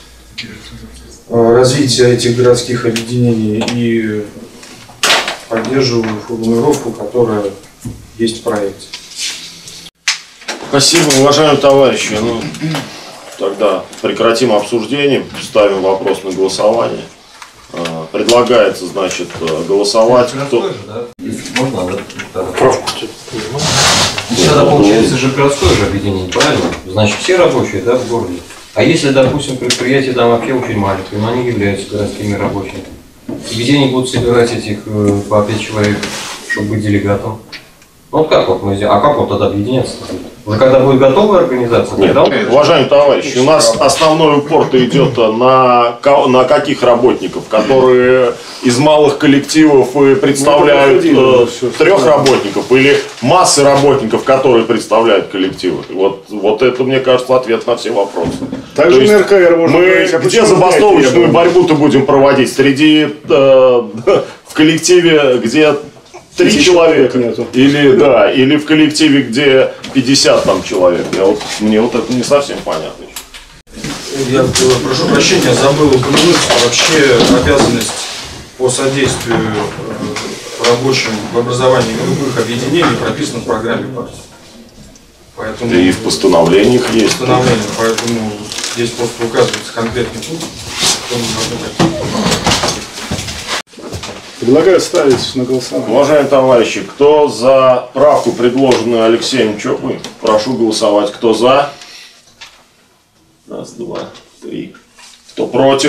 развития этих городских объединений, и поддерживаю формулировку, которая есть в проекте. Спасибо, уважаемые товарищи. Ну, тогда прекратим обсуждение, ставим вопрос на голосование. Предлагается, значит, голосовать. Кто... Можно, да? Правку. Тогда получается же городское же объединение, правильно? Значит, все рабочие, да, в городе. А если, допустим, предприятия там вообще очень маленькие, но они являются городскими рабочими, где они будут собирать этих по пять человек, чтобы быть делегатом? Ну как вот мы сделаем? А как вот тогда объединяться? Уже когда будет готовая организация? Нет, уважаемые товарищи, у нас основной упор-то идет на, на каких работников, которые из малых коллективов и представляют э, трех работников или массы работников, которые представляют коллективы. Вот, вот это, мне кажется, ответ на все вопросы. Также на эр ка эр можно мы говорить, а где почему забастовочную борьбу-то будем проводить? Среди э, в коллективе, где три Тысячи человека нету. или да, или в коллективе, где пятьдесят там человек. Я вот, мне вот это не совсем понятно. Я э, прошу прощения, забыл упомянуть вообще обязанность по содействию э, рабочим в образовании любых объединений прописана в программе партии. Поэтому, да и в постановлениях есть. В постановлениях, поэтому здесь просто указывается конкретный пункт, в том должны быть. Предлагаю ставить на голосование. Уважаемые товарищи, кто за правку, предложенную Алексеем Чопой, прошу голосовать. Кто за? Раз, два, три. Кто против?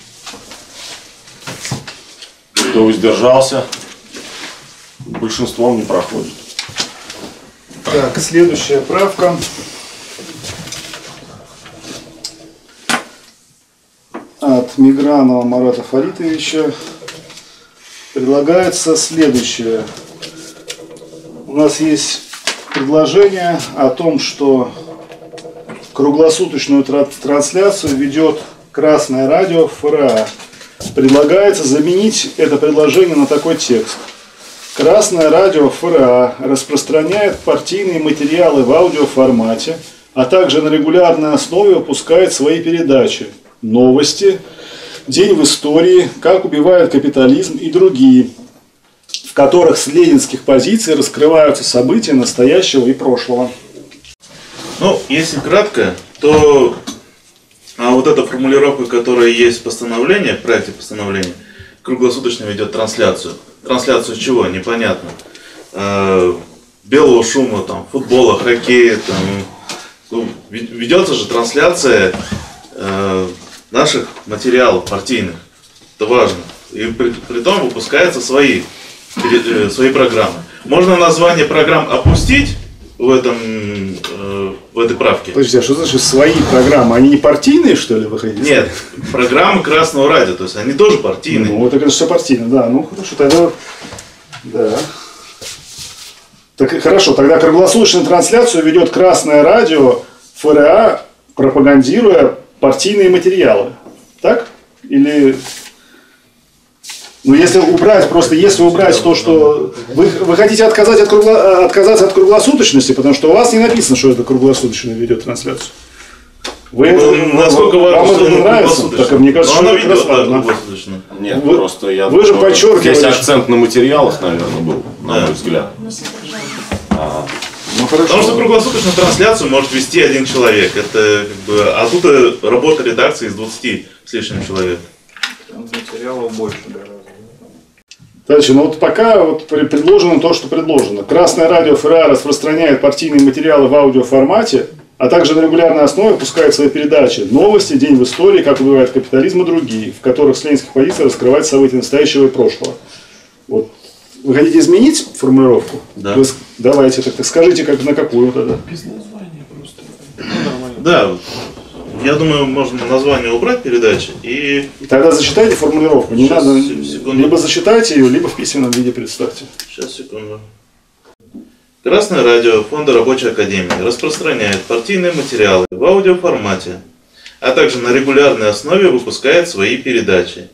Кто воздержался? Большинством не проходит. Так, следующая правка. От Мигранова Марата Фаритовича. Предлагается следующее. У нас есть предложение о том, что круглосуточную трансляцию ведет Красное радио эф эр а. Предлагается заменить это предложение на такой текст. Красное радио эф эр а распространяет партийные материалы в аудиоформате, а также на регулярной основе выпускает свои передачи, новости, День в истории, как убивает капитализм и другие, в которых с ленинских позиций раскрываются события настоящего и прошлого. Ну, если кратко, то а вот эта формулировка, которая есть в постановлении, в проекте постановления, круглосуточно ведет трансляцию. Трансляцию чего? Непонятно. Э, белого шума, там, футбола, хоккея, там, ну, ведется же трансляция э, наших материалов партийных. Это важно. И при, при том выпускаются свои, э, свои программы. Можно название программ опустить в, этом, э, в этой правке. Подождите, а что значит свои программы? Они не партийные, что ли, вы хотите? Нет, программы Красного радио, то есть они тоже партийные. Ну, вот это все партийно, да. Ну, хорошо, тогда... Да. Так, хорошо, тогда круглосуточную трансляцию ведет Красное радио эф эр а, пропагандируя партийные материалы. Так? Или... Ну, если убрать, просто если убрать то, что... Вы, вы хотите отказать от кругло, отказаться от круглосуточности, потому что у вас не написано, что это круглосуточно ведет трансляцию. Вы, ну, насколько вам это не нравится? Так, мне кажется, но что оно это ведет, красиво, да, да. Нет, вы, просто я вы же думаю, подчеркивали, здесь акцент на материалах, наверное, был, на да. мой взгляд. А, ну, хорошо. Потому что круглосуточную трансляцию может вести один человек. Это, как бы, а тут работа редакции из двадцати с лишним человек. Там материалов больше гораздо. Дальше, ну вот пока вот предложено то, что предложено. Красное радио эф эр а распространяет партийные материалы в аудиоформате, а также на регулярной основе выпускает свои передачи «Новости», «День в истории», «Как убивает капитализм» и другие, в которых с ленинских позиций раскрывают события настоящего и прошлого. Вот. Вы хотите изменить формулировку? Да. Вы, давайте, так, так скажите, как, на какую тогда? Без названия просто. Да, я думаю, можно название убрать передачи и... Тогда зачитайте формулировку. Не Сейчас, надо, секунду. либо зачитайте ее, либо в письменном виде представьте. Сейчас, секунду. Красное радио Фонда Рабочей Академии распространяет партийные материалы в аудиоформате, а также на регулярной основе выпускает свои передачи,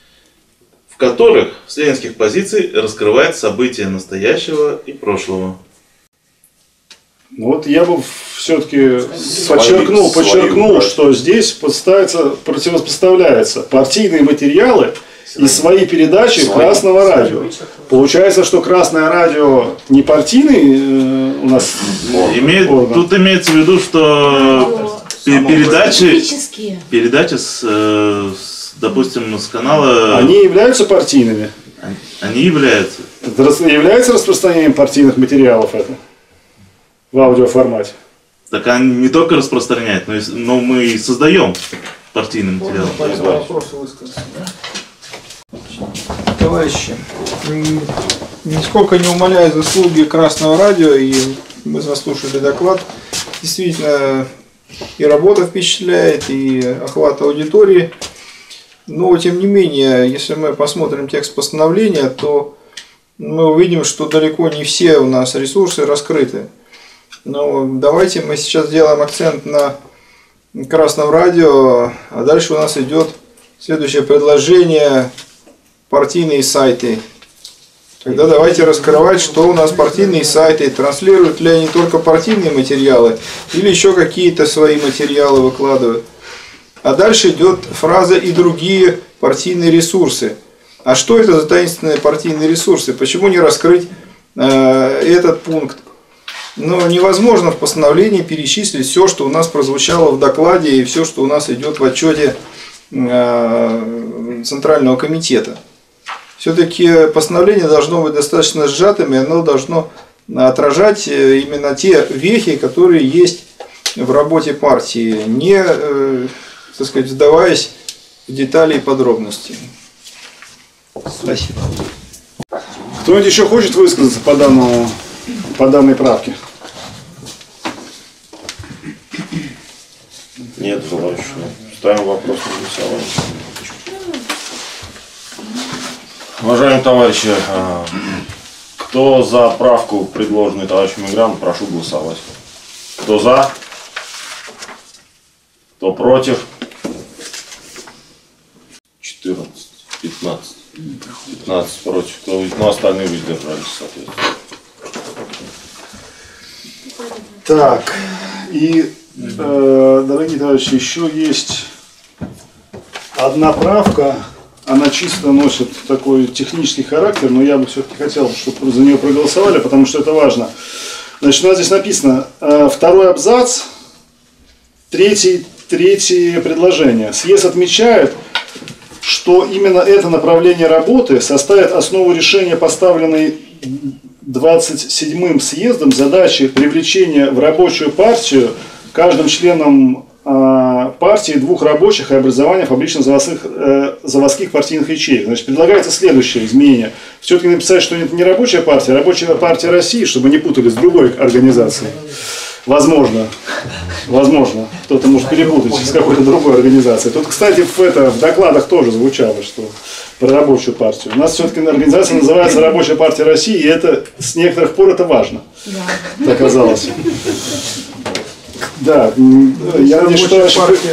в которых с ленинских позиций раскрывает события настоящего и прошлого. Ну вот я бы все-таки подчеркнул, свои подчеркнул, убрать. что здесь подставится, противопоставляется партийные материалы и свои передачи Свои. Красного радио. Получается, что Красное радио не партийный э, у нас Имеет, орган. тут имеется в виду, что пе- передачи, Специфические. передачи с, э, с, допустим, с канала... Они являются партийными? Они являются. Это рас- является распространением партийных материалов это в аудиоформате? Так они не только распространяют, но, и, но мы и создаем партийный материал. Вопросы высказаться. Товарищи, м, нисколько не умаляя заслуги Красного радио, и мы заслушали доклад, действительно и работа впечатляет, и охват аудитории. Но, тем не менее, если мы посмотрим текст постановления, то мы увидим, что далеко не все у нас ресурсы раскрыты. Но давайте мы сейчас сделаем акцент на Красном радио, а дальше у нас идет следующее предложение: партийные сайты. Тогда давайте раскрывать, что у нас партийные сайты, транслируют ли они только партийные материалы или еще какие-то свои материалы выкладывают. А дальше идет фраза «и другие партийные ресурсы». А что это за таинственные партийные ресурсы? Почему не раскрыть э, этот пункт? Но невозможно в постановлении перечислить все, что у нас прозвучало в докладе, и все, что у нас идет в отчете э, Центрального комитета. Все-таки постановление должно быть достаточно сжатым, и оно должно отражать именно те вехи, которые есть в работе партии, не, э, так сказать, вдаваясь в детали и подробности. Спасибо. Кто-нибудь еще хочет высказаться по, данному, по данной правке? Нет желающих. Ставим вопрос на голосование. Уважаемые товарищи, кто за правку, предложенную товарищем Миграном, прошу голосовать. Кто за? Кто против? четырнадцать, пятнадцать. пятнадцать против. Кто, ну, остальные воздержались, соответственно. Так, и, э, дорогие товарищи, еще есть одна правка. Она чисто носит такой технический характер, но я бы все-таки хотел, чтобы за нее проголосовали, потому что это важно. Значит, у нас здесь написано э, второй абзац, третий, третье предложение. Съезд отмечает, что именно это направление работы составит основу решения, поставленной двадцать седьмым съездом, задачи привлечения в рабочую партию каждым членом э, партии двух рабочих и образования фабрично-заводских э, заводских партийных ячеек. Значит, предлагается следующее изменение. Все-таки написать, что это не рабочая партия, а рабочая партия России, чтобы не путали с другой организацией. Возможно. Возможно. Кто-то может перепутать с какой-то другой организацией. Тут, кстати, в, это, в докладах тоже звучало, что про рабочую партию. У нас все-таки организация называется Рабочая партия России, и это с некоторых пор это важно. Да. Оказалось. Да, я надеюсь, что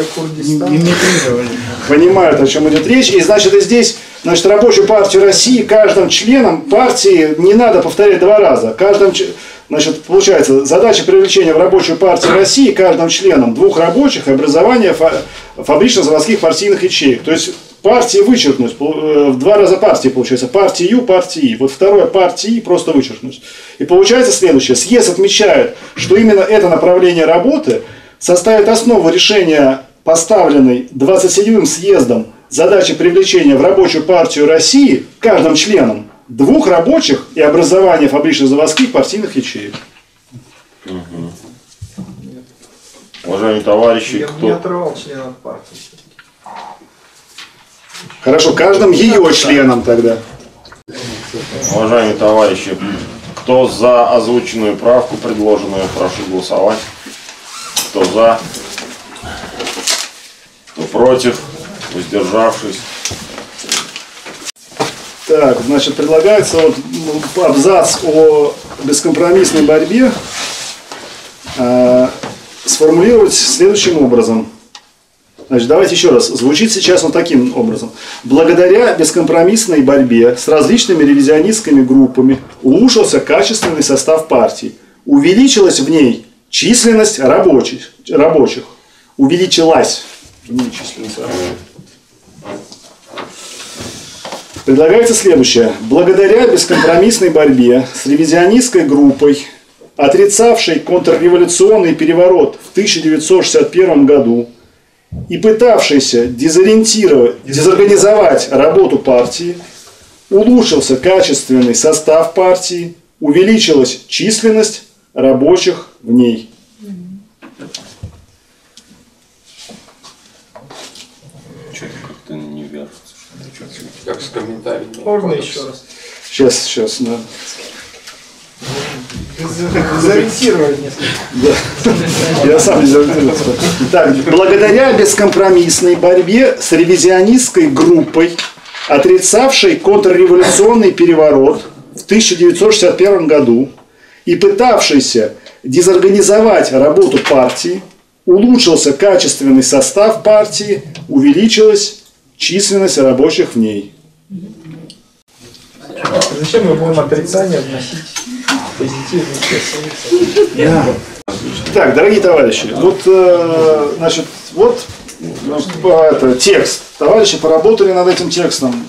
понимают, о чем идет речь. И значит, и здесь, значит, Рабочую партию России каждым членом партии не надо повторять два раза. Каждым, значит, получается, задача привлечения в Рабочую партию России каждым членом двух рабочих и образования фабрично-заводских партийных ячеек. То есть партии вычеркнуть, в два раза партии получается, партию, партии. Вот второе партии просто вычеркнуть. И получается следующее. Съезд отмечает, что именно это направление работы составит основу решения, поставленной двадцать седьмым съездом, задачи привлечения в Рабочую партию России каждым членом двух рабочих и образования фабрично-заводских партийных ячеек. Угу. Уважаемые товарищи, Я кто... бы не отрывал членов партии. Хорошо, каждым ее членам тогда. Уважаемые товарищи, кто за озвученную правку, предложенную, прошу голосовать. Кто за? Кто против? Воздержавшись? Так, значит, предлагается вот абзац о бескомпромиссной борьбе э, сформулировать следующим образом. Значит, давайте еще раз. Звучит сейчас он таким образом. Благодаря бескомпромиссной борьбе с различными ревизионистскими группами улучшился качественный состав партии. Увеличилась в ней численность рабочих. рабочих. Увеличилась в ней численность рабочих. Предлагается следующее. Благодаря бескомпромиссной борьбе с ревизионистской группой, отрицавшей контрреволюционный переворот в тысяча девятьсот шестьдесят первом году, и пытавшийся дезориентировать, дезорганизовать работу партии, улучшился качественный состав партии, увеличилась численность рабочих в ней. Что-то как-то не вяжется. Как с комментариями. Можно еще раз? Сейчас, сейчас, да. Дезориентировали несколько. Я сам дезориентировался. Так, благодаря бескомпромиссной борьбе с ревизионистской группой, отрицавшей контрреволюционный переворот в тысяча девятьсот шестьдесят первом году и пытавшейся дезорганизовать работу партии, улучшился качественный состав партии, увеличилась численность рабочих в ней. Зачем мы будем отрицание вносить позитивный Да. Так, дорогие товарищи, вот, э, значит, вот это, текст. Товарищи поработали над этим текстом.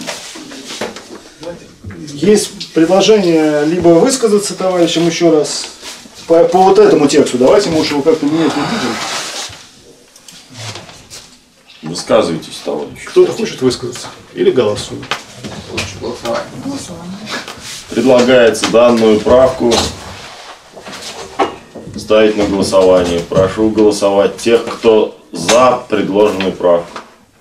Есть предложение либо высказаться товарищам еще раз по, по вот этому тексту. Давайте, может, его как-то менять не будем. Высказывайтесь, товарищи. Кто-то хочет высказаться? Или голосует? Лучше голосовать. Предлагается данную правку ставить на голосование. Прошу голосовать тех, кто за предложенную правку.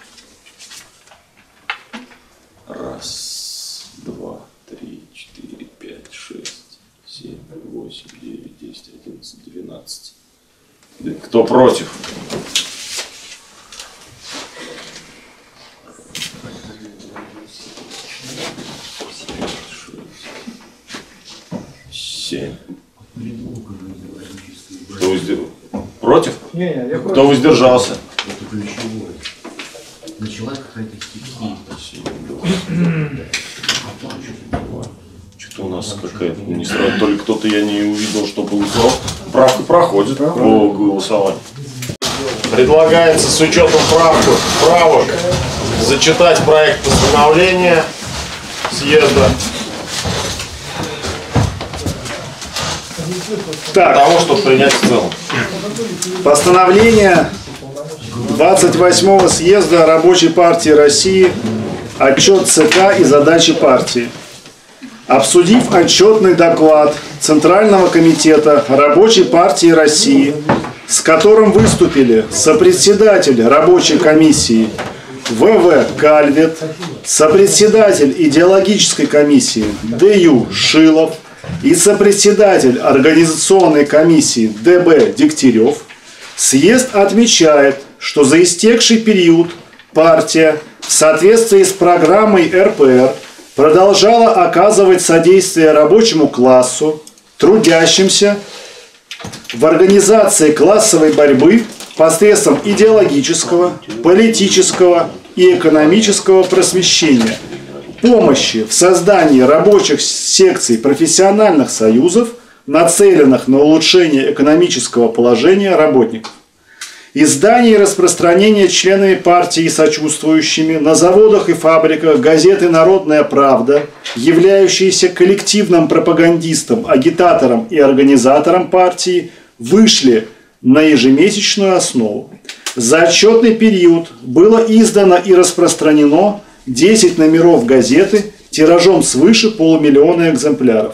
Раз, два, три, четыре, пять, шесть, семь, восемь, девять, десять, одиннадцать, двенадцать. Кто против? Семь. Кто воздер... Против? Не, не, я Кто против. воздержался? Началась какая-то стихия. Что-то у нас какая-то не сразу, то ли кто-то, я не увидел, что голосовал. Правка проходит по голосованию. Предлагается с учетом правку, правок зачитать проект постановления съезда. Так. Для того, чтобы принять в целом. Постановление двадцать восьмого съезда Рабочей партии России, отчет ЦК и задачи партии. Обсудив отчетный доклад Центрального комитета Рабочей партии России, с которым выступили сопредседатель рабочей комиссии В В Кальвет, сопредседатель идеологической комиссии Д Ю Шилов и сопредседатель организационной комиссии Д Б Дегтярев, съезд отмечает, что за истекший период партия в соответствии с программой Р П Р продолжала оказывать содействие рабочему классу, трудящимся в организации классовой борьбы посредством идеологического, политического и экономического просвещения, помощи в создании рабочих секций профессиональных союзов, нацеленных на улучшение экономического положения работников. Издание и распространение членами партии и сочувствующими на заводах и фабриках газеты «Народная правда», являющиеся коллективным пропагандистом, агитатором и организатором партии, вышли на ежемесячную основу. За отчетный период было издано и распространено десять номеров газеты тиражом свыше полумиллиона экземпляров.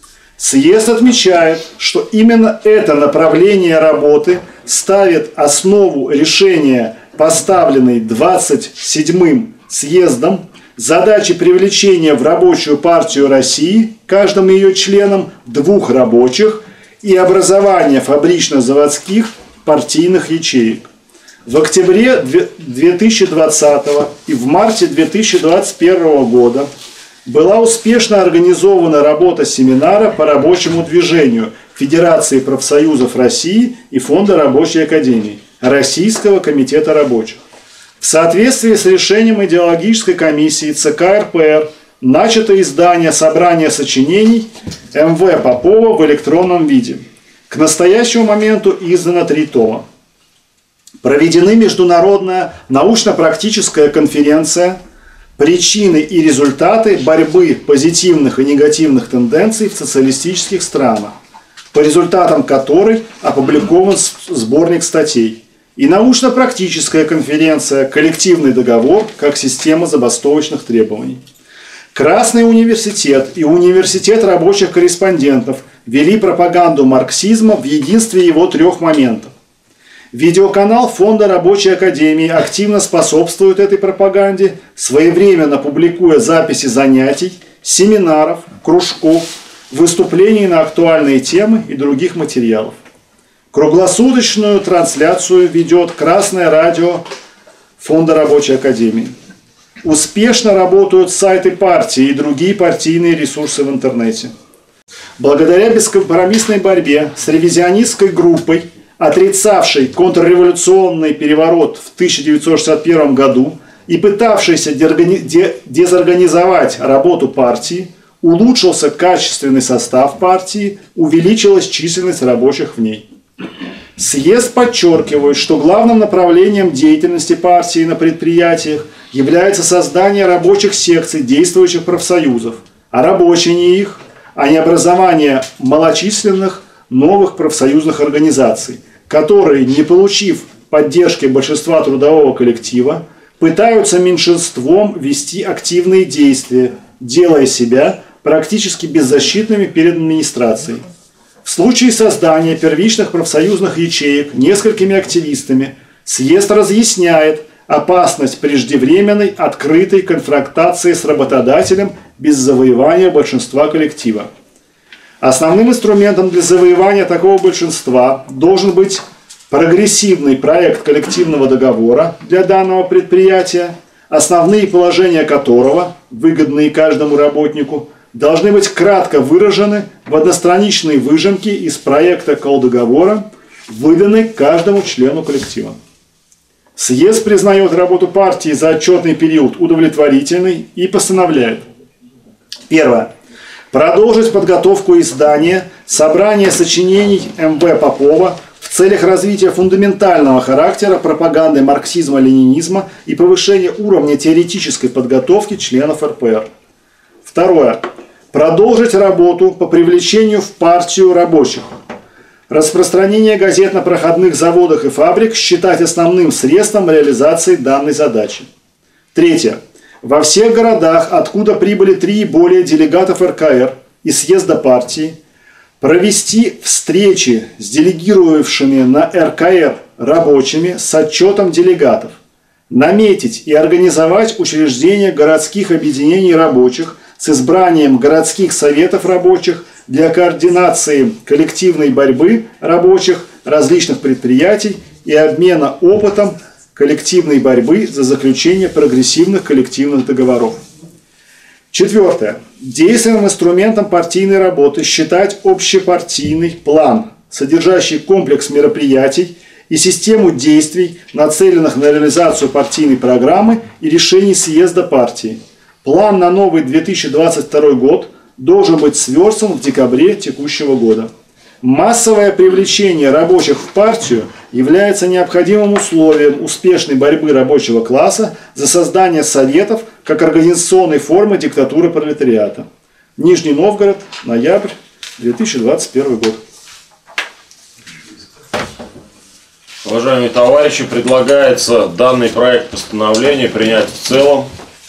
Съезд отмечает, что именно это направление работы ставит основу решения, поставленной двадцать седьмым съездом, задачи привлечения в Рабочую партию России каждым ее членам двух рабочих и образования фабрично-заводских партийных ячеек. В октябре две тысячи двадцатого и в марте две тысячи двадцать первого года была успешно организована работа семинара по рабочему движению Федерации профсоюзов России и Фонда рабочей академии Российского комитета рабочих. В соответствии с решением идеологической комиссии ЦК Р П Р начато издание собрания сочинений М В Попова в электронном виде. К настоящему моменту издано три тома. Проведены международная научно-практическая конференция «Причины и результаты борьбы позитивных и негативных тенденций в социалистических странах», по результатам которой опубликован сборник статей, и научно-практическая конференция «Коллективный договор как система забастовочных требований». Красный университет и университет рабочих корреспондентов вели пропаганду марксизма в единстве его трех моментов. Видеоканал Фонда рабочей академии активно способствует этой пропаганде, своевременно публикуя записи занятий, семинаров, кружков, выступлений на актуальные темы и других материалов. Круглосуточную трансляцию ведет Красное радио Фонда Рабочей Академии. Успешно работают сайты партии и другие партийные ресурсы в интернете. Благодаря бескомпромиссной борьбе с ревизионистской группой, отрицавшей контрреволюционный переворот в тысяча девятьсот шестьдесят первом году и пытавшейся дезорганизовать работу партии, улучшился качественный состав партии, увеличилась численность рабочих в ней. Съезд подчеркивает, что главным направлением деятельности партии на предприятиях является создание рабочих секций действующих профсоюзов, а рабочие их, а не образование малочисленных новых профсоюзных организаций, которые, не получив поддержки большинства трудового коллектива, пытаются меньшинством вести активные действия, делая себя практически беззащитными перед администрацией. В случае создания первичных профсоюзных ячеек несколькими активистами съезд разъясняет опасность преждевременной открытой конфронтации с работодателем без завоевания большинства коллектива. Основным инструментом для завоевания такого большинства должен быть прогрессивный проект коллективного договора для данного предприятия, основные положения которого, выгодные каждому работнику, должны быть кратко выражены в одностраничной выжимке из проекта колдоговора, выданной каждому члену коллектива. Съезд признает работу партии за отчетный период удовлетворительной и постановляет: первое. Продолжить подготовку издания собрания сочинений эм вэ Попова в целях развития фундаментального характера пропаганды марксизма-ленинизма и повышения уровня теоретической подготовки членов эр пэ эр. Второе. Продолжить работу по привлечению в партию рабочих. Распространение газет на проходных заводах и фабрик считать основным средством реализации данной задачи. Третье. Во всех городах, откуда прибыли три и более делегатов эр ка эр и съезда партии, провести встречи с делегировавшими на эр ка эр рабочими с отчетом делегатов, наметить и организовать учреждение городских объединений рабочих с избранием городских советов рабочих для координации коллективной борьбы рабочих различных предприятий и обмена опытом коллективной борьбы за заключение прогрессивных коллективных договоров. Четвертое. Действенным инструментом партийной работы считать общепартийный план, содержащий комплекс мероприятий и систему действий, нацеленных на реализацию партийной программы и решений съезда партии. План на новый две тысячи двадцать второй год должен быть сверстан в декабре текущего года. Массовое привлечение рабочих в партию является необходимым условием успешной борьбы рабочего класса за создание советов как организационной формы диктатуры пролетариата. Нижний Новгород, ноябрь две тысячи двадцать первый год. Уважаемые товарищи, предлагается данный проект постановления принять в целом.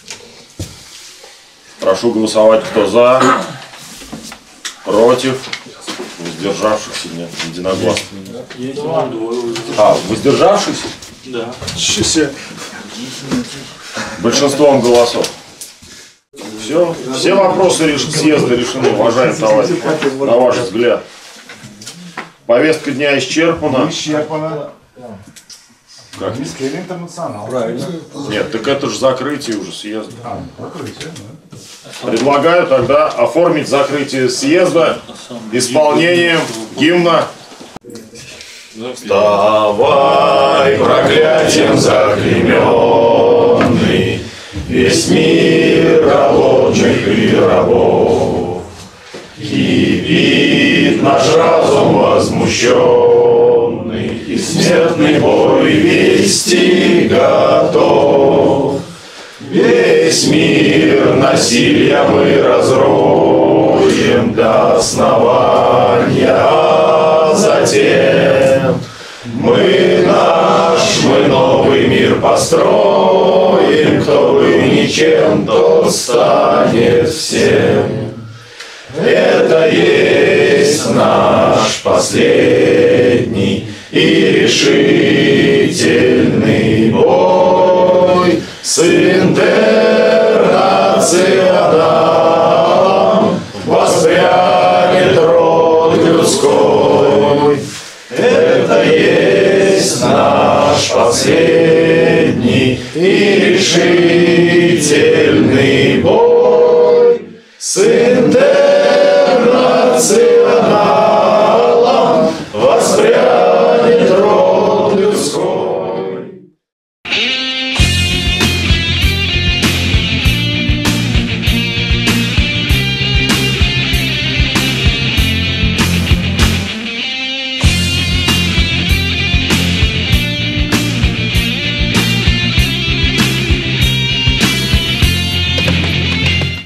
Прошу голосовать, кто за, против, воздержавшихся, нет, единогласно. А, воздержавшихся? Да. Большинством голосов. Все, все вопросы реш... съезда решены, уважаемые товарищи, на ваш взгляд. Повестка дня исчерпана. Исчерпана. Как? Мискель Интернационал. Правильно. Нет, так это же закрытие уже съезда. А, закрытие, да. Предлагаю тогда оформить закрытие съезда исполнением гимна. Вставай, проклятием заклейменный, весь мир рабочих и рабов. Кипит наш разум возмущенный, и смертный бой вести готов. Весь мир насилия мы разроем до основания, а затем мы наш, мы новый мир построим. Кто бы ничем, тот станет всем. Это есть наш последний и решительный бой с интернационалом. Воспрянь последний и решительный бой. Сын